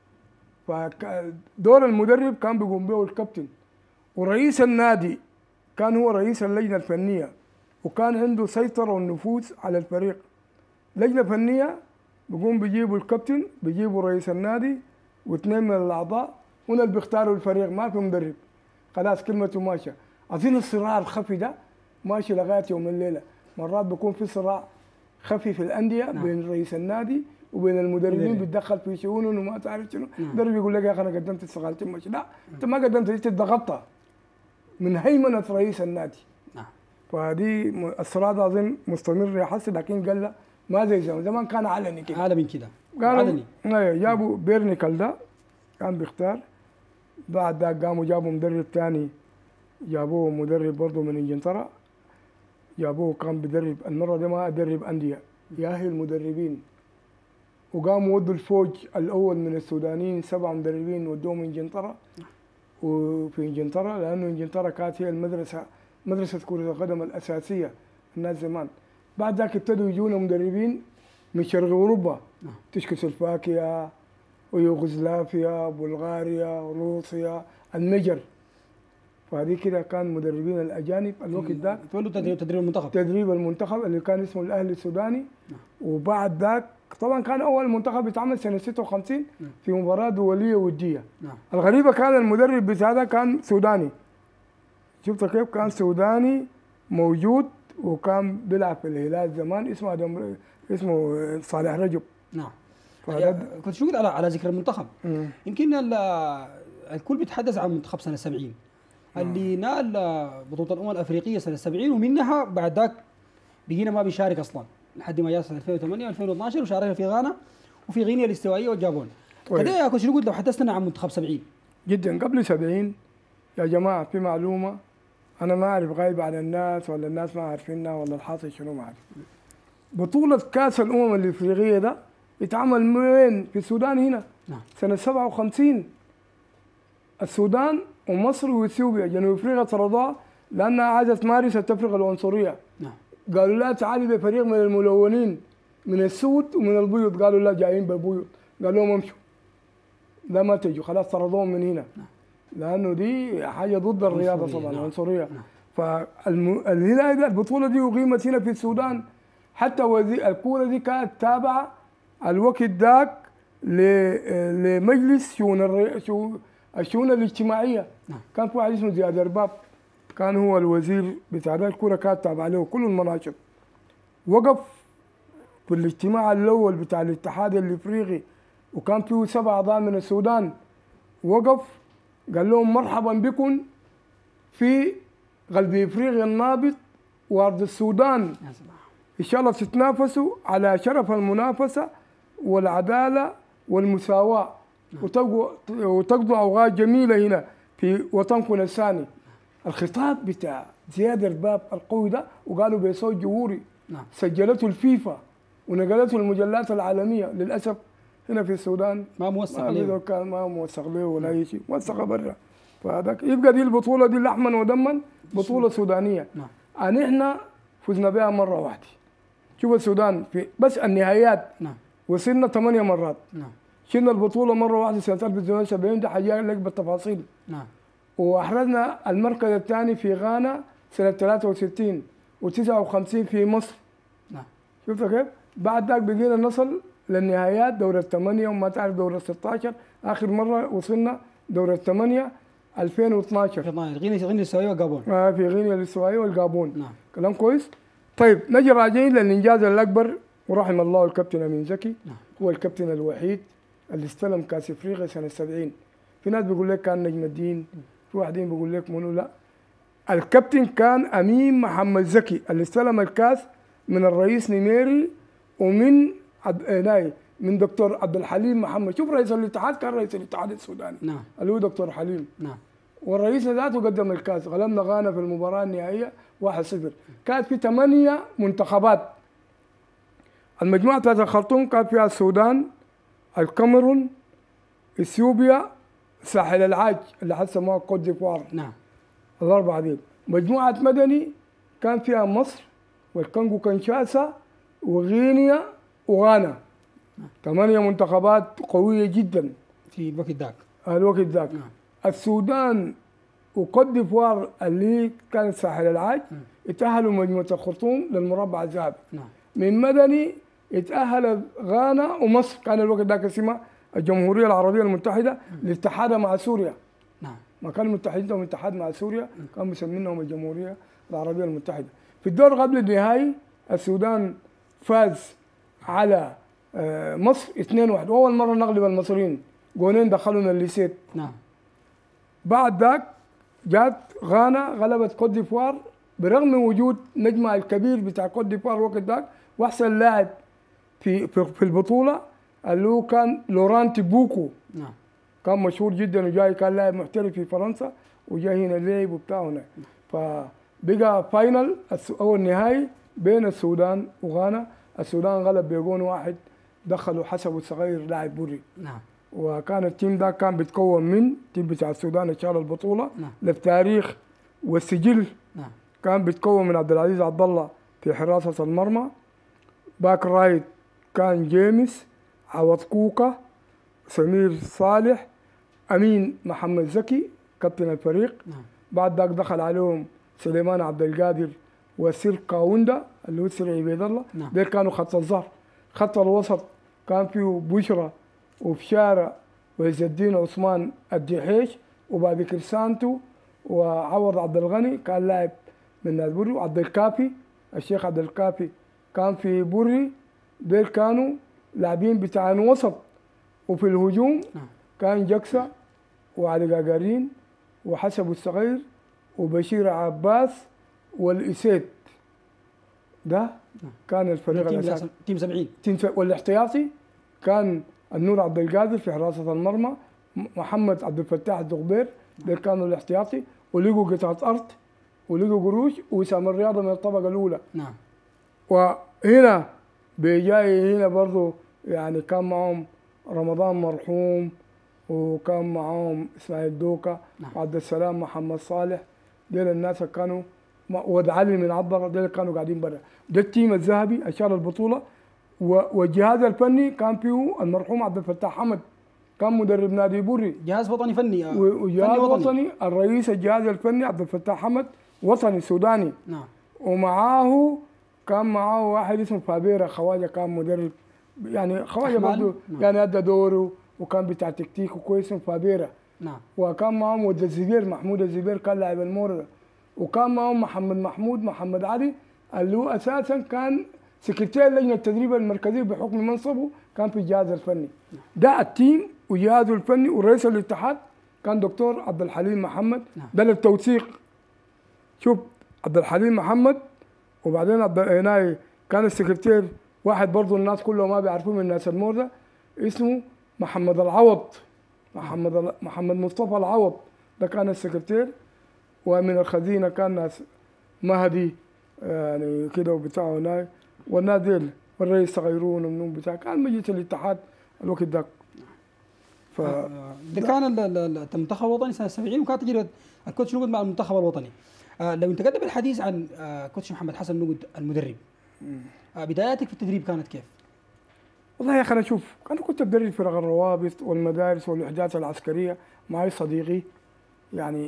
فدور المدرب كان بيقوم به الكابتن، ورئيس النادي كان هو رئيس اللجنه الفنيه، وكان عنده سيطره والنفوذ على الفريق. لجنه فنيه بيقوم بيجيبوا الكابتن، بيجيبوا رئيس النادي واثنين من الاعضاء، هنا اللي بيختاروا الفريق، ما في مدرب. خلاص كلمته ماشيه. اظن الصراع الخفي ده ماشي لغايه يوم الليله. مرات بيكون في صراع خفي في الانديه بين رئيس النادي وبين المدربين، بيتدخل في شؤونهم وما تعرف شنو. المدرب يقول لك يا اخي انا قدمت استقالتي ماشي. لا، انت ما قدمت، انت ضغطت من هيمنه رئيس النادي. فدي الصراع ده اظن مستمر يا حسن، لكن قال لا ما زي زمان، زمان كان علني كده. اعلى من كده. علني. جابوا بيرنيكال ده كان بيختار. بعد ذاك قاموا جابوا مدرب ثاني، جابوه مدرب برضه من انجلترا، جابوه كان بيدرب المره دي ما ادرب انديه، ياهل مدربين. وقاموا ودوا الفوج الاول من السودانيين 7 مدربين ودوهم انجلترا. وفي انجلترا لانه انجلترا كانت هي مدرسه كره القدم الاساسيه الناس زمان. بعد ذاك ابتدوا يجونا مدربين من شرق اوروبا، تشيكوسلوفاكيا ويوغوسلافيا، بلغاريا، روسيا، المجر. فهذه كده كان مدربين الاجانب الوقت ده. تولوا تدريب المنتخب. تدريب المنتخب اللي كان اسمه الاهلي السوداني. وبعد ذاك طبعا كان اول منتخب يتعمل سنه 56 في مباراه دوليه وديه. الغريبه كان المدرب بتاع ده كان سوداني. شفت كيف كان سوداني موجود، وكان بيلعب في الهلال زمان، اسمه صالح رجب. نعم. كنت شو قلت على ذكر المنتخب. يمكن الكل بيتحدث عن منتخب سنه 70 اللي نال بطوله الامم الافريقيه سنه 70، ومنها بعد ذاك بقينا ما بيشارك اصلا لحد ما جاء سنه 2008 و2012 وشاركنا في غانا وفي غينيا الاستوائيه والجابون. كده يا كوتش نقول لو حدثنا عن منتخب 70 جدا. قبل 70 يا جماعة في معلومة أنا ما أعرف غايبة عن الناس ولا الناس ما عارفينها ولا الحاصل شنو ما أعرف. بطولة كأس الأمم الإفريقية ده اتعمل وين؟ في السودان هنا. نعم. سنة 57 السودان ومصر وإثيوبيا جنوب أفريقيا طردوها لأنها عايزة تمارس التفرقة العنصرية. نعم. قالوا لا تعالي بفريق من الملونين من السود ومن البيض، قالوا لا جايين بالبيض، قالوا لهم امشوا لا ما تجوا، خلاص طردوهم من هنا. نعم. لأنه دي حاجة ضد الرياضة عنصرية. طبعا نعم. العنصرية. نعم. فالهنا البطولة دي أقيمت هنا في السودان، حتى الكورة دي كانت تابعة الوقت ذاك لمجلس الشؤون الاجتماعية. نعم. كان في واحد اسمه زياد رباب كان هو الوزير بتاع ده، الكورة كانت تابعة له كل المناشط. وقف في الاجتماع الأول بتاع الاتحاد الإفريقي وكان فيه 7 أعضاء من السودان، وقف قال لهم مرحبا بكم في قلب إفريقيا النابض وأرض السودان، يا سلام. إن شاء الله تتنافسوا على شرف المنافسة والعدالة والمساواة، وتقضوا أوقات جميلة هنا في وطنكم الثاني. الخطاب بتاع زياد رباب القوي ده وقالوا بصوت جمهوري. نعم. سجلته الفيفا ونقلته المجلات العالمية. للأسف هنا في السودان ما موثق ليه. كان ما موثق له ولا أي شيء، موثقة برا. فهذاك يبقى دي البطولة دي لحما ودما بطولة سودانية. نعم. احنا فزنا بها مرة واحدة. شوف السودان في بس النهايات نعم. وصلنا 8 مرات. نعم. شلنا البطولة مرة واحدة سنة 1970، ده حاجة لك بالتفاصيل. نعم. وأحرزنا المركز الثاني في غانا سنة 63 و59 في مصر. نعم. شفت كيف؟ بعد ذاك بقينا نصل للنهايات دورة 8 وما تعرف دورة 16. آخر مرة وصلنا دورة 8 2012 غينيا الاستوائية والجابون. في غينيا الاستوائية والجابون. نعم. كلام كويس. طيب نجي راجعين للإنجاز الأكبر، ورحم الله الكابتن أمين زكي. نعم. هو الكابتن الوحيد اللي استلم كأس إفريقيا سنة 70. في ناس بيقول لك كان نجم الدين، في واحدين بيقول لك منو. لا، الكابتن كان أمين محمد زكي اللي استلم الكاس من الرئيس نيميري ومن من دكتور عبد الحليم محمد. شوف رئيس الاتحاد كان رئيس الاتحاد السوداني. نعم. اللي هو دكتور حليم. نعم. والرئيس ذاته قدم الكاس. غلبنا غانا في المباراة النهائية 1-0. كانت في 8 منتخبات. المجموعة بتاعت الخرطوم كان فيها السودان، الكاميرون، اثيوبيا، ساحل العاج اللي حد سموها كوت ديفوار. نعم. الأربعة دي. مجموعة مدني كان فيها مصر والكونغو كنشاسا وغينيا وغانا. 8 منتخبات قوية جدا في الوقت ذاك. الوقت ذاك. نعم. السودان وكوت ديفوار اللي كانت ساحل العاج اتأهلوا مجموعة الخرطوم للمربع الذهبي. نعم. من مدني اتأهل غانا ومصر، كان الوقت ذاك اسمها الجمهورية العربية المتحدة لاتحادها مع سوريا. نعم. ما كانوا متحدين لهم اتحاد مع سوريا، كانوا مسمينهم الجمهورية العربية المتحدة. في الدور قبل النهائي السودان فاز على مصر 2-1، وأول مرة نغلب المصريين، جونين دخلونا الليسيت. نعم. بعد ذاك جات غانا غلبت كوت ديفوار برغم وجود نجمها الكبير بتاع كوت ديفوار وقت ذاك واحسن لاعب في البطولة اللي هو كان لوران تيبوكو. نعم. كان مشهور جدا وجاي كان لاعب محترف في فرنسا وجاي هنا لعب وبتاع هنا. فبقى فاينل أو النهائي بين السودان وغانا. السودان غلب بجون واحد، دخلوا حسب الصغير لاعب بري. نعم. وكان التيم ده كان بيتكون من تيم بتاع السودان اللي شال البطولة. نعم. للتاريخ والسجل. نعم. كان بيتكون من عبد العزيز عبد الله في حراسة المرمى، باك رايت كان جيمس، عوض كوكا، سمير صالح، أمين محمد زكي كابتن الفريق. نعم. بعد ذاك دخل عليهم سليمان عبد القادر وسير كاوندا اللي هو سير عبيد الله. نعم. دول كانوا خط الظهر. خط الوسط كان فيه بشرى وبشارة وعز الدين عثمان الدحيش وبابي كرسانتو وعوض عبد الغني كان لاعب من ناس بري، وعبد الكافي الشيخ عبد الكافي كان في بري. دول كانوا لاعبين بتاع وسط. وفي الهجوم كان جكسة وعلي قاقارين وحسب الصغير وبشير عباس والإسيد. ده كان الفريق الأساسي. تيم 70. والاحتياطي كان النور عبد القادر في حراسة المرمى، محمد عبد الفتاح الدغبير دول كانوا الاحتياطي، ولقوا قطعة أرض ولقوا قروش وسام الرياضة من الطبقة الأولى. نعم. وهنا بجاي هنا برضو يعني كان معهم رمضان مرحوم، وكان معهم اسماعيل دوكا، نعم. وعبد السلام محمد صالح. ديل الناس اللي كانوا ود علي من عبر، ديل كانوا قاعدين برا. ده التيم الذهبي اشار البطوله. والجهاز الفني كان فيه المرحوم عبد الفتاح حمد، كان مدرب نادي بوري. جهاز وطني فني. وجهاز وطني. الرئيس الجهاز الفني عبد الفتاح حمد وطني سوداني. نعم. ومعاه كان معاه واحد اسمه فابيرا خواجه، كان مدرب يعني خواجه برضه يعني ادى دوره وكان بتاع تكتيك وكويس اسمه فابيرا. نعم. وكان معهم ود الزبير محمود الزبير كان لاعب المورد. وكان معهم محمد علي اللي هو اساسا كان سكرتير لجنه التدريب المركزي بحكم منصبه، كان في الجهاز الفني. ده التيم وجهازه الفني. ورئيس الاتحاد كان دكتور عبد الحليم محمد. نعم. ده للتوثيق. شوف عبد الحليم محمد، وبعدين هناي كان السكرتير واحد برضه الناس كلهم ما بيعرفوه من الناس المورده، اسمه محمد العوض، محمد مصطفى العوض، ده كان السكرتير. ومن الخزينه كان ناس مهدي يعني كده وبتاع هناي، والناس ديل والرئيس صغيرون ومنهم بتاع، كان مجلس الاتحاد الوقت ذاك. ده كان المنتخب الوطني سنه 70، وكانت تجربه الكوتش نقد مع المنتخب الوطني. لو انتقلنا بالحديث عن كوتش محمد حسن نقد المدرب، بداياتك في التدريب كانت كيف؟ والله يا اخي انا شوف، انا كنت بدرب فرق الروابط والمدارس والوحدات العسكريه، معي صديقي يعني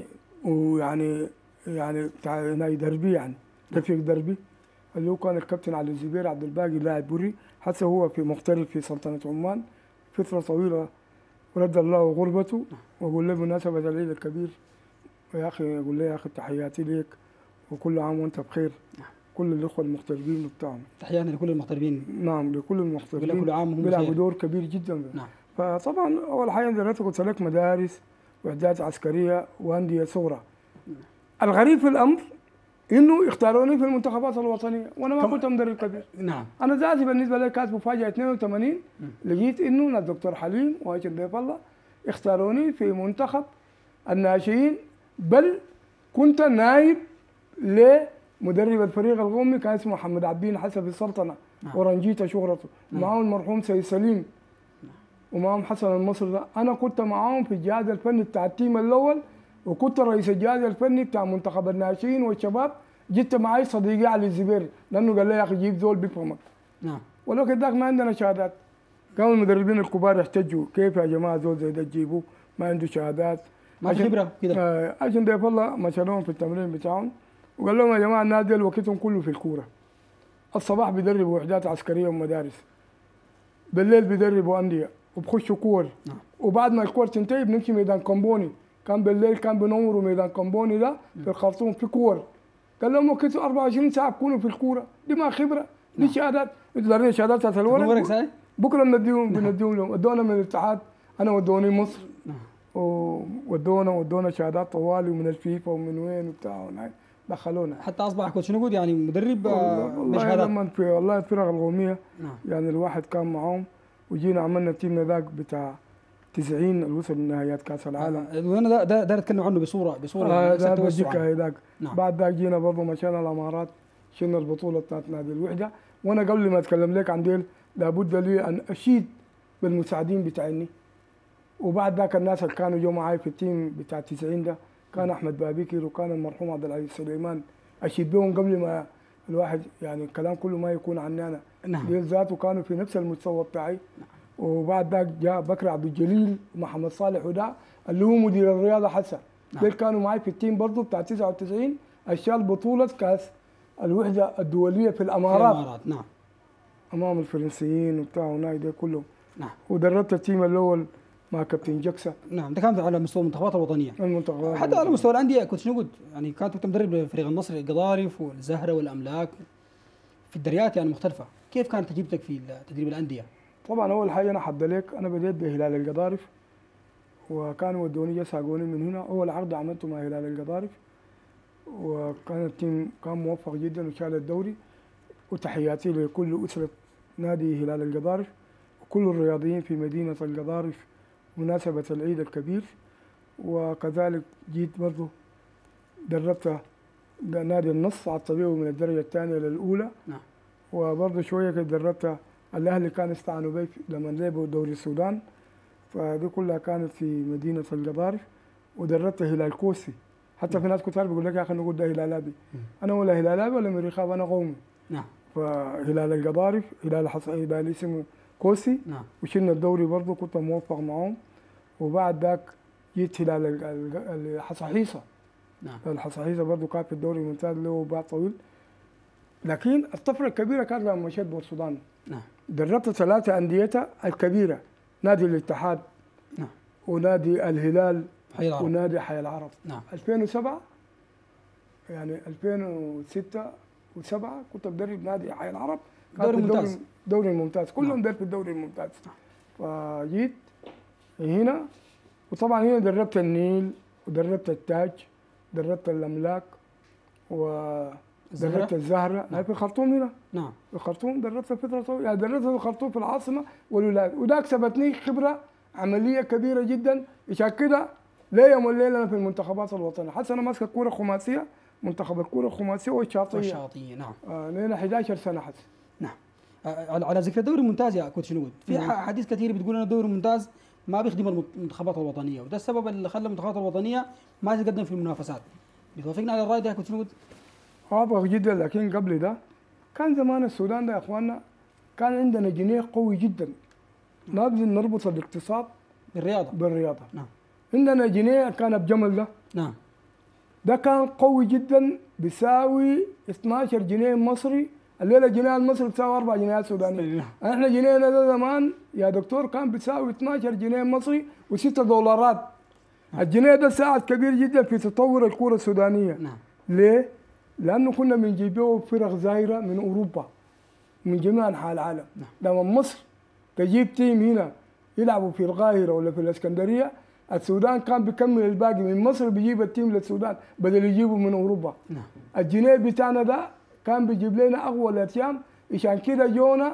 يعني بتاع نادي دربي، يعني رفيق دربي اللي هو كان الكابتن علي الزبير عبد الباقي لاعب بري، حتى هو في محترف في سلطنه عمان فتره طويله ورد الله غربته. واقول له بمناسبه العيد الكبير يا اخي، اقول له يا اخي تحياتي ليك وكل عام وانت بخير. كل الاخوه المغتربين بتاعهم تحياتنا لكل المغتربين. نعم لكل المغتربين، كل عام وهم بيلعبوا دور كبير جدا. نعم. فطبعا اول حاجه زي ما قلت لك مدارس وحدات عسكريه وانديه صغرى. الغريب في الامر انه اختاروني في المنتخبات الوطنيه وانا ما كنت مدرب كبير. نعم. انا ذاتي بالنسبه لي كانت مفاجاه 82 لقيت انه الدكتور حليم وهاشم ضيف الله اختاروني في منتخب الناشئين، بل كنت نائب لمدرب الفريق القومي كان اسمه محمد عبدين حسب السلطنه. ورنجيته شهرته. معاهم المرحوم سيد سليم ومعاهم حسن المصري. ده انا كنت معاهم في الجهاز الفني بتاع التيم الاول، وكنت رئيس الجهاز الفني بتاع منتخب الناشئين والشباب. جبت معي صديقي علي الزبير لانه قال لي يا اخي جيب زول بيفهمك. نعم. ولكن ذاك ما عندنا شهادات. كانوا المدربين الكبار يحتجوا كيف يا جماعه زول زي ده تجيبوه ما عنده شهادات، ما في خبره كده. عشان ضيف الله مشالوهم في التمرين بتاعهم وقال لهم يا جماعه الناس دي وقتهم كله في الكوره. الصباح بيدربوا وحدات عسكريه ومدارس، بالليل بيدربوا انديه وبخشوا كور. نعم. وبعد ما الكور تنتهي بنمشي ميدان كومبوني. كان بالليل كان بنوروا ميدان كومبوني ده في الخرطوم في كور. قال لهم وقتوا 24 ساعه بكونوا في الكوره، دي ما خبره، دي شهادات. انتوا دارين شهادات بتاعت الورق بكره بنديهم لهم. ودونا من الاتحاد، انا ودوني مصر. ودونا شهادات طوالي ومن الفيفا ومن وين وبتاع دخلونا. حتى اصبح كوتش نقود يعني مدرب بشهادات. والله في والله الفرق القوميه يعني الواحد كان معاهم، وجينا عملنا التيم ذاك بتاع 90 اللي وصل لنهائيات كاس العالم. وانا ده نتكلم عنه بصوره ده بجيك هيداك. بعد ذاك جينا برضه مشينا الامارات، شلنا البطوله بتاعت نادي الوحده. وانا قبل ما اتكلم لك عن ديل لابد لي ان اشيد بالمساعدين بتاعي. وبعد ذاك الناس اللي كانوا جو معاي في التيم بتاع 90 ده كان احمد بابكر وكان المرحوم عبد العزيز سليمان. اشيد بهم قبل ما الواحد يعني الكلام كله ما يكون عني انا. نعم. ديل ذاته كانوا في نفس المستوى بتاعي. وبعد ذاك جاء بكر عبد الجليل ومحمد صالح ودا اللي هو مدير الرياضه حسن. دول كانوا معي في التيم برضه بتاع 99 اشال بطوله كاس الوحده الدوليه في الامارات. نعم. امام الفرنسيين وبتاع هناك ده كله. نعم. ودربت التيم الاول مع كابتن جكسا. نعم. ده كان على مستوى المنتخبات الوطنيه. حتى على مستوى الانديه كنت نقول يعني كنت مدرب لفريق النصر القضارف والزهره والاملاك في الدريات يعني مختلفه. كيف كانت تجربتك في تدريب الانديه؟ طبعا اول حاجه انا حد لك انا بديت بهلال القضارف، وكانوا ودوني ساقوني من هنا. اول عقد عملته مع هلال القضارف، وكان التيم كان موفق جدا وشال الدوري. وتحياتي لكل اسره نادي هلال القضارف وكل الرياضيين في مدينه القضارف مناسبه العيد الكبير. وكذلك جيت برضه دربت نادي النصر على الطبيعي من الدرجة الثانية للأولى. نعم. وبرضه شوية كده دربت الأهلي، كان استعانوا بي لما لعبوا دوري السودان، فدي كلها كانت في مدينة القضارف. ودربت هلال كوسي، حتى في ناس كتار بيقول لك يا أخي نقول ده هلالابي، أنا ولا هلالابي ولا مريخاب، أنا قومي. نعم. فهلال القضارف، هلال اسمه كوسي. نعم. وشلنا الدوري برضه، كنت موفق معهم. وبعد ذاك جيت هلال الحصاحيصة. نعم. الحصاحيصة برضه كان في الدوري الممتاز له بعد طويل. لكن الطفرة الكبيرة كانت لما مشيت بورسودان. نعم. دربت 3 أندية الكبيرة، نادي الاتحاد، نعم. ونادي الهلال، حي العرب. ونادي حي العرب. نعم. 2007 يعني 2006 و7 كنت بدرب نادي حي العرب، دوري ممتاز. دوري ممتاز، كلهم نعم. درب في الدوري الممتاز. فجيت هنا، وطبعا هنا دربت النيل، ودربت التاج، دربت الأملاك، ودربت الزهرة. نعم. في الخرطوم هنا. نعم. في الخرطوم دربت فترة طويلة، يعني دربت في الخرطوم في العاصمة والولايات، وده كسبتني خبرة عملية كبيرة جدا. عشان كده لا يوم والليلة أنا في المنتخبات الوطنية، حتى أنا ماسك الكورة الخماسية، منتخب الكورة الخماسية والشاطئية. نعم. لنا 11 سنة حتى. نعم. على ذكر الدوري الممتاز يا كوتش نود، في حديث كثير بتقول ان الدوري الممتاز ما بيخدم المنتخبات الوطنيه، وده السبب اللي خلى المنتخبات الوطنيه ما تتقدم في المنافسات. بتوافقنا على الراي ده يا كوتش نود؟ وافق جدا، لكن قبل ده كان زمان السودان ده يا اخواننا كان عندنا جنيه قوي جدا. لازم نربط الاقتصاد بالرياضه. نعم. عندنا جنيه كان بجمل ده. نعم. ده كان قوي جدا، بيساوي 12 جنيه مصري. الليله الجنيه المصري بيساوي 4 جنيهات سودانيه. احنا جنينا ده زمان يا دكتور كان بيساوي 12 جنيه مصري و6 دولارات. الجنيه ده ساعد كبير جدا في تطور الكره السودانيه. نعم. ليه؟ لانه كنا بنجيبه فرق زايره من اوروبا، من جميع انحاء العالم. نعم. لما مصر تجيب تيم هنا يلعبوا في القاهره ولا في الاسكندريه، السودان كان بيكمل الباقي، من مصر بيجيب التيم للسودان بدل يجيبوا من اوروبا. نعم. الجنيه بتاعنا ده كان بيجيب لنا اقوى الاتيام. عشان كده جونا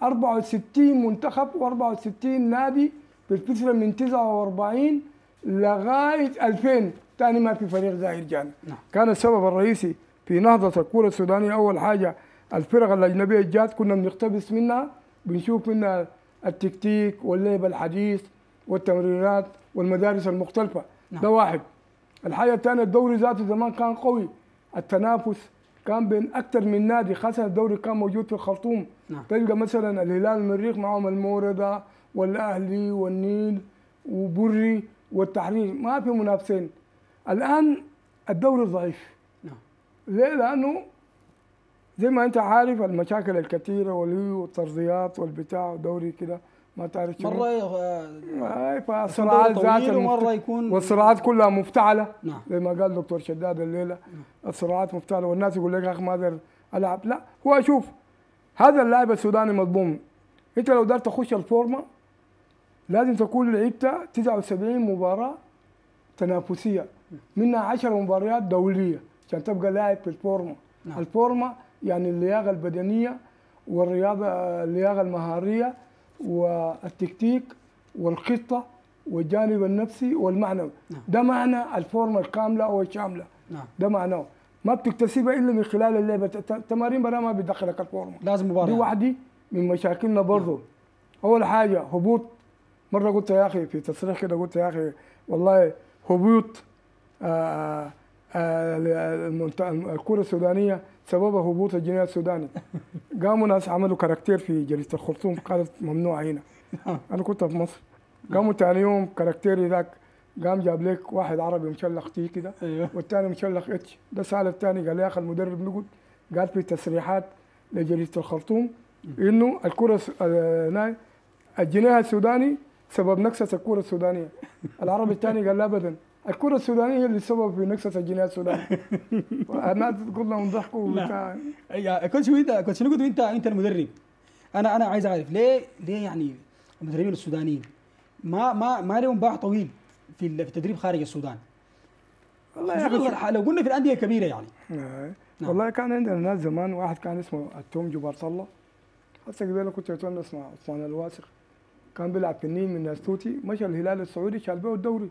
64 منتخب و64 نادي في الفتره من 49 لغايه 2000 ثاني ما في فريق زاهر جانا. نعم. كان السبب الرئيسي في نهضه الكره السودانيه اول حاجه الفرق الاجنبيه جات، كنا بنقتبس منها، بنشوف منها التكتيك واللعب الحديث والتمريرات والمدارس المختلفه. نعم. ده واحد. الحاجه الثانيه الدوري ذاته زمان كان قوي، التنافس كان بين اكثر من نادي، خاصه الدوري كان موجود في الخرطوم. نعم. تلقى مثلا الهلال المريخ معهم الموردة والاهلي والنيل وبري والتحرير، ما في منافسين. الان الدوري ضعيف. نعم. ليه؟ لانه زي ما انت عارف المشاكل الكثيره والطرديات والبتاع، دوري كده ما تعرف شنو. مره فالصراعات ذات ومره يكون والصراعات كلها مفتعله. نعم. زي ما قال دكتور شداد الليله. الصراعات مفتعله، والناس يقول لك يا اخي ما اقدر العب. لا، هو شوف هذا اللاعب السوداني مظلوم. انت لو قدرت تخش الفورمه لازم تكون لعبت 79 مباراه تنافسيه، منها 10 مباريات دوليه عشان تبقى لاعب في الفورمه. نعم. الفورمه يعني اللياقه البدنيه والرياضه، اللياقه المهاريه والتكتيك والخطه والجانب النفسي والمعنوي. نعم. ده معنى الفورمه الكامله او الشامله. نعم. ده معناه ما بتكتسبها الا من خلال اللعبه. تمارين برا ما بتدخلك الفورمه، لازم مباراه. دي وحدي من مشاكلنا برضه. نعم. اول حاجه هبوط. مره قلت يا اخي في تصريح كده، قلت يا اخي والله هبوط الكره السودانيه سببها هبوط الجنيه السوداني. قاموا ناس عملوا كاركتير في جريده الخرطوم قالت ممنوعه هنا. انا كنت في مصر. قاموا ثاني يوم كاركتيري ذاك قام جاب لك واحد عربي مشلخ تي كده. أيوه. والثاني مشلخ اتش. ده سال الثاني قال يا اخي المدرب نقول قال في تصريحات لجريده الخرطوم انه الكره الجنيه السوداني سبب نكسه الكره السودانيه. العربي الثاني قال لا ابدا، الكره السودانيه هي اللي السبب في نكسه الجنيه السوداني. الناس تقول لهم ضحكوا وبتاع. يا كوتش نقول انت المدرب. انا عايز اعرف ليه يعني المدربين السودانيين ما لهم باع طويل في التدريب خارج السودان. والله يا اخي لو قلنا في الانديه الكبيره يعني. نعم. والله كان عندنا ناس زمان، واحد كان اسمه التوم جبار الله، هسه قبل كنت اتونس مع عثمان الواسخ، كان بيلعب في النيل من ناس توتي، مشى الهلال السعودي شال به الدوري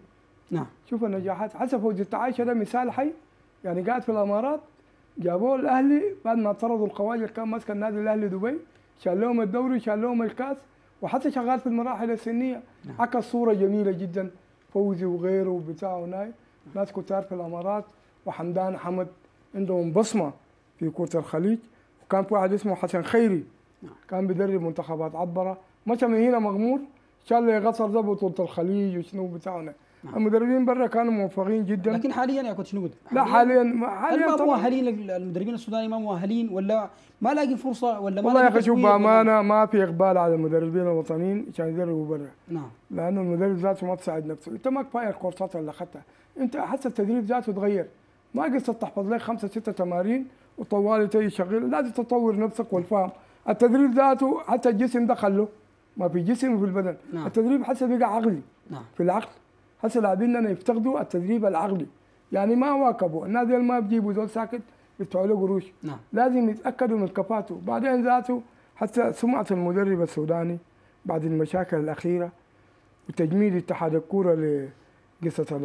نعم. شوف النجاحات. حسن فوزي التعايشة ده مثال حي، يعني قاعد في الامارات جابوه الاهلي بعد ما طردوا الخواجه كان ماسك النادي الاهلي دبي، شال لهم الدوري شال لهم الكاس، وحتى شغال في المراحل السنيه. نعم. عكس صوره جميله جدا فوزي وغيره وبتاع وناي ناس كتار في الامارات. وحمدان حمد عندهم بصمه في كره الخليج. وكان في واحد اسمه حسن خيري كان بيدرب منتخبات عبره، مشى من هنا مغمور شال لي قصر ده بطوله الخليج وشنو بتاعنا. المدربين برا كانوا موفقين جدا. لكن حاليا يا كوتش نقود، لا حاليا ما مؤهلين المدربين السودانيين، ما مؤهلين ولا ما لاقي فرصه ولا ما والله يا لاقي اخي شوف بامانه ما في اقبال على المدربين الوطنيين عشان يدربوا برا. نعم. لانه المدرب ذاته ما بيساعد نفسه، انت ما كفايه الكورسات اللي اخذتها، انت حتى التدريب ذاته تغير، ما قصة تحفظ لك 5 6 تمارين وطوالي تجي شغل، لازم تطور نفسك والفهم. التدريب ذاته حتى الجسم ده خله ما في جسم وفي البدن. نعم. التدريب حتى بقى عقلي. نعم. في العقل هسه لاعبيننا يفتقدوا التدريب العقلي، يعني ما واكبوا النادي ما بيجيبوا زول ساكت يدفعوا له قروش. نعم. لازم يتاكدوا من كفاءته. بعدين ذاته حتى سمعه المدرب السوداني بعد المشاكل الاخيره وتجميد اتحاد الكوره لقصه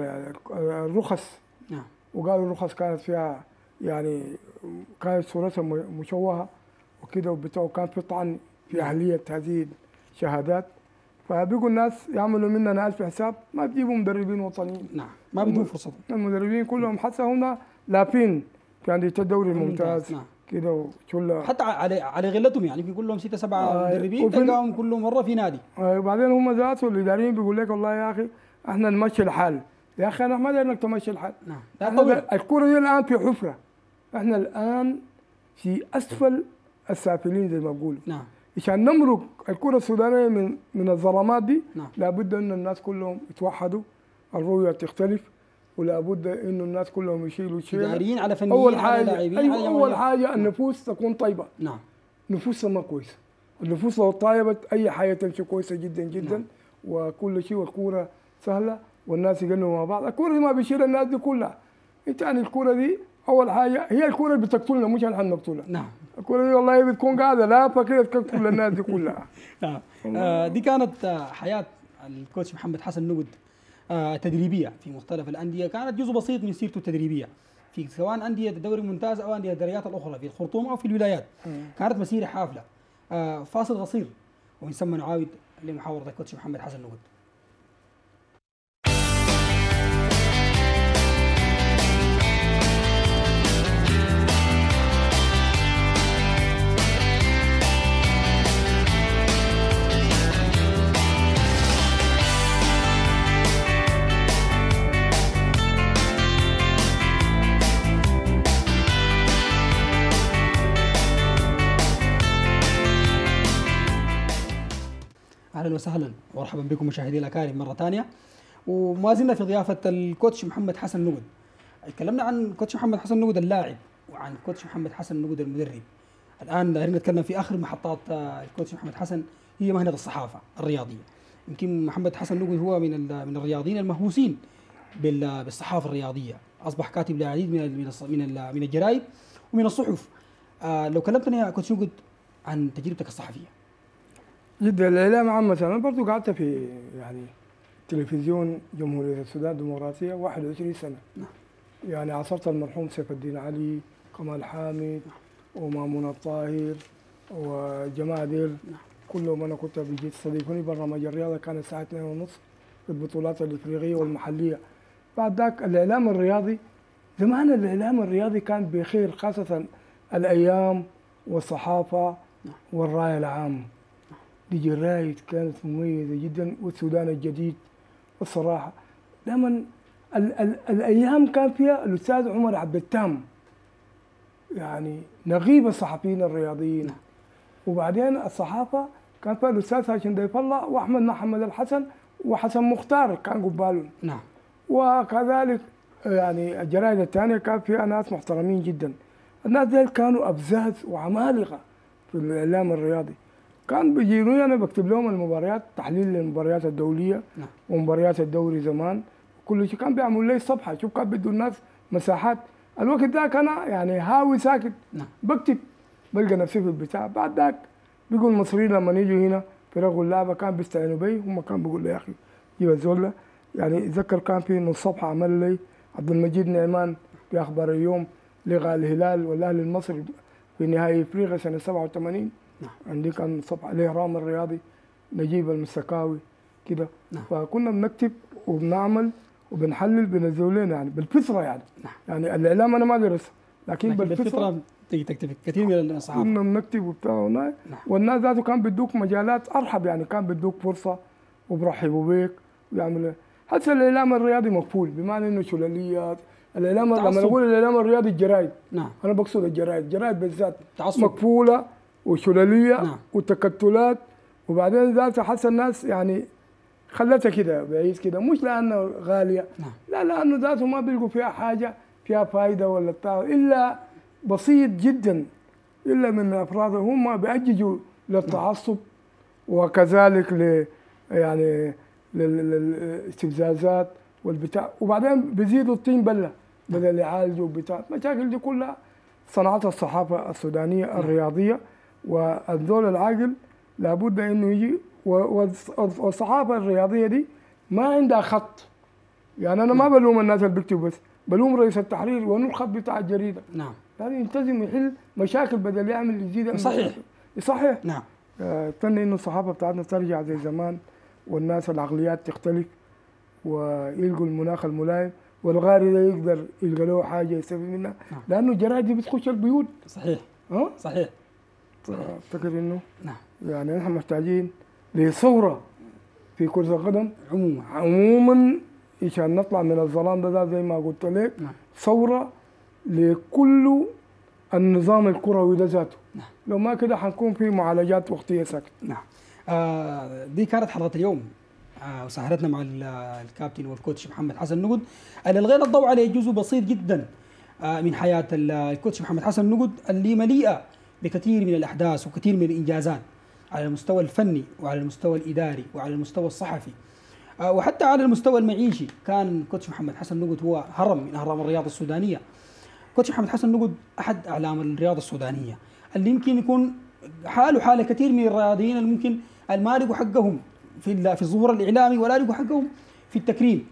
الرخص. نعم. وقالوا الرخص كانت فيها يعني كانت صورتها مشوهه وكده وبتاع، كان في طعن في اهليه هذه الشهادات. فبيقوا الناس يعملوا مننا 1000 حساب ما بيجيبوا مدربين وطنيين. نعم. ما بيدوا فرصتهم. المدربين كلهم حتى هنا لافين في أندية الدوري الممتاز. نعم. كده وشله حتى على غلتهم، يعني في كلهم 6 7 مدربين تلقاهم كلهم مره في نادي. وبعدين هم ذاتهم الاداريين بيقول لك والله يا اخي احنا نمشي الحال. يا اخي انا ما ادري انك تمشي الحال. نعم. الكوره دي الان في حفره، احنا الان في اسفل السافلين زي ما بقولوا. نعم. عشان نمرق الكره السودانيه من الظلامات دي. نعم. لابد ان الناس كلهم يتوحدوا، الرؤيه تختلف، ولابد انه الناس كلهم يشيلوا شيء. إداريين على فنيين اول على حاجه لاعبين أيوة اول حاجه النفوس تكون طيبه. نعم. نفوسها ما كويسه، النفوس لو طيبت اي حاجه تمشي كويسه جدا جدا. نعم. وكل شيء والكوره سهله والناس يقنوا مع بعض. الكوره دي ما بيشيل الناس دي كلها. انت يعني الكوره دي اول حاجه هي الكوره اللي بتقتلنا مش نحن نقتلها. نعم. الكوره دي والله بتكون قاعده لافه كده تقتل الناس دي كلها. دي كانت حياه الكوتش محمد حسن نقود تدريبيه في مختلف الانديه، كانت جزء بسيط من سيرته التدريبيه في سواء انديه الدوري الممتاز او انديه الدوريات الاخرى في الخرطوم او في الولايات. كانت مسيره حافله. فاصل قصير ومن ثم نعاود لمحاوره الكوتش محمد حسن نقود. اهلا وسهلا ومرحبا بكم مشاهدي الاكارم مره ثانيه، وما زلنا في ضيافه الكوتش محمد حسن نقود. تكلمنا عن كوتش محمد حسن نقود اللاعب وعن كوتش محمد حسن نقود المدرب. الان دايرين نتكلم في اخر محطات الكوتش محمد حسن هي مهنه الصحافه الرياضيه. يمكن محمد حسن نقود هو من الرياضيين المهووسين بالصحافه الرياضيه، اصبح كاتب للعديد من الجرائد ومن الصحف. لو كلمتني يا كوتش نقود عن تجربتك الصحفيه. جدا الاعلام عامه انا برضه قعدت في يعني تلفزيون جمهوريه السودان الديمقراطيه 21 سنه. نعم. يعني عاصرت المرحوم سيف الدين علي، كمال حامد، ومامون الطاهر وجماعه ديل. نعم. كلهم انا كنت بيجي يستضيفوني برنامج الرياضه كان الساعه 2:30 في البطولات الافريقيه والمحليه. بعد ذاك الاعلام الرياضي زمان الاعلام الرياضي كان بخير، خاصه الايام والصحافه والراي العام. دي جرايد كانت مميزه جدا، والسودان الجديد. والصراحه لما الايام كان فيها الاستاذ عمر عبد التام يعني نغيب الصحفيين الرياضيين. وبعدين الصحافه كان فيها الاستاذ هاشم ضيف الله واحمد محمد الحسن وحسن مختار كان قبالهم. نعم. وكذلك يعني الجرائد الثانيه كان فيها ناس محترمين جدا. الناس دول كانوا ابزاز وعمالقه في الاعلام الرياضي. كان بيجيني انا بكتب لهم المباريات، تحليل للمباريات الدوليه. نعم. ومباريات الدوري زمان كل شيء كان بيعملوا لي صفحه. شوف كان بدوا الناس مساحات. الوقت ذاك انا يعني هاوي ساكت. نعم. بكتب بلقى نفسي في البتاع. بعد ذاك بيقول المصريين لما يجوا هنا فرقوا اللعبه كان بيستعينوا بي، هم كان بيقول لي يا اخي جيب الزول يعني اتذكر كان في من الصبح عمل لي عبد المجيد نعمان في اخبار اليوم لغى الهلال والاهلي المصري في نهائي افريقيا سنه 87. نعم. عندي كان الصبح عليه رام الرياضي نجيب المسكاوي كده. نعم. فكنا بنكتب وبنعمل وبنحلل بنزلوا لنا يعني بالفطره يعني. نعم. يعني الاعلام انا ما درسه لكن بالفطره تيجي تكتب كثير من الصحافه. كنا بنكتب وبتاع. نعم. والناس ذاته كان بيدوك مجالات ارحب يعني كان بيدوك فرصه وبرحبوا بيك ويعملوا. هسه الاعلام الرياضي مقفول بمعنى انه شلاليات. الاعلام لما نقول الاعلام الرياضي الجرايد. نعم. انا بقصد الجرايد بالذات تعصب. مقفوله وشلاليه. نعم. وتكتلات. وبعدين ذاته حس الناس يعني خلتها كده بعيد كده مش لانه غاليه. نعم. لا لانه ذاته ما بيلقوا فيها حاجه فيها فائده ولا بتاع الا بسيط جدا الا من افراد هم بيأججوا للتعصب وكذلك يعني للاستفزازات والبتاع وبعدين بيزيدوا الطين بله بدل يعالجوا بتاع. المشاكل دي كلها صنعتها الصحافه السودانيه الرياضيه والذول العاقل لابد انه يجي. والصحافه الرياضيه دي ما عندها خط. يعني انا ما بلوم الناس اللي بيكتبوا بس بلوم رئيس التحرير وانه الخط بتاع الجريده. نعم. يعني يلتزم يحل مشاكل بدل يعمل يزيد. صحيح. صحيح. نعم. اتمنى انه الصحافه بتاعتنا ترجع زي زمان والناس العقليات تختلف ويلقوا المناخ الملائم والغاري ده يقدر يلقى له حاجه يستفيد منها. نعم. لانه الجرائد دي بتخش البيوت. صحيح. صحيح. افتكر انه نعم. يعني نحن محتاجين لثوره في كرة القدم عموما عشان نطلع من الظلام ده زي ما قلت لك. نعم. ثوره لكل النظام الكروي ده ذاته. نعم. لو ما كده حنكون في معالجات وقتيه ساكته. نعم. دي كانت حلقه اليوم وسهرتنا مع الكابتن والكوتش محمد حسن نقد اللي لغينا الضوء عليه جزء بسيط جدا من حياه الكوتش محمد حسن نقد اللي مليئه بكثير من الاحداث وكثير من الانجازات على المستوى الفني وعلى المستوى الاداري وعلى المستوى الصحفي وحتى على المستوى المعيشي. كان كوتش محمد حسن نقد هو هرم من اهرام الرياضه السودانيه. كوتش محمد حسن نقد احد اعلام الرياضه السودانيه اللي يمكن يكون حاله حال كثير من الرياضيين اللي ممكن ما لقوا حقهم في الظهور الاعلامي ولا لقوا حقهم في التكريم.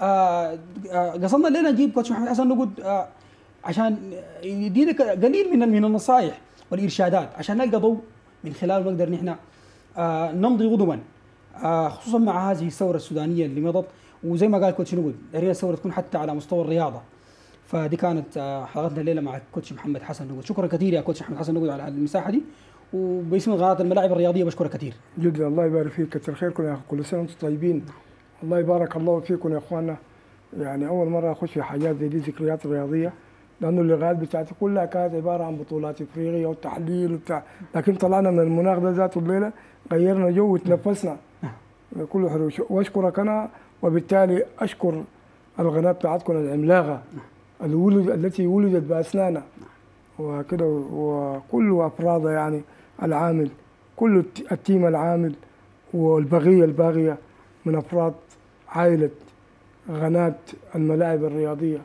قصدنا الليله نجيب كوتش محمد حسن نقد عشان يدينا قليل من النصائح والارشادات عشان نلقى ضوء من خلاله نقدر نحن نمضي غضبا خصوصا مع هذه الثوره السودانيه اللي مضت. وزي ما قال كوتش نقد هي الثوره تكون حتى على مستوى الرياضه. فدي كانت حلقتنا الليله مع كوتش محمد حسن نقد. شكرا كثير يا كوتش محمد حسن نقد على المساحه دي وباسم قناه الملاعب الرياضيه بشكرك كثير جدا. الله يبارك فيك كثر خيركم يا اخي كل سنه وانتم طيبين. الله يبارك الله فيكم يا اخواننا. يعني اول مره اخش في حاجات زي دي ذكريات رياضيه لانه اللغات بتاعتي كلها كانت عباره عن بطولات افريقيا والتحليل وبتاع لكن طلعنا من المناخ ده ذاته الليله غيرنا جو وتنفسنا كل حروش. واشكرك انا وبالتالي اشكر القناه بتاعتكم العملاقه التي ولدت باسنانها وكده وكل افرادها يعني العامل كل التيم العامل والبقيه الباقيه من افراد عائله قناه الملاعب الرياضيه.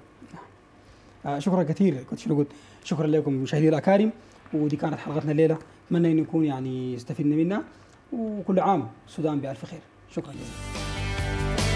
شكرا كثير كوتش نقد. شكرا لكم مشاهدينا الاكارم ودي كانت حلقتنا الليله. اتمنى ان نكون يعني استفدنا منها وكل عام السودان بالف خير. شكرا جزيلا.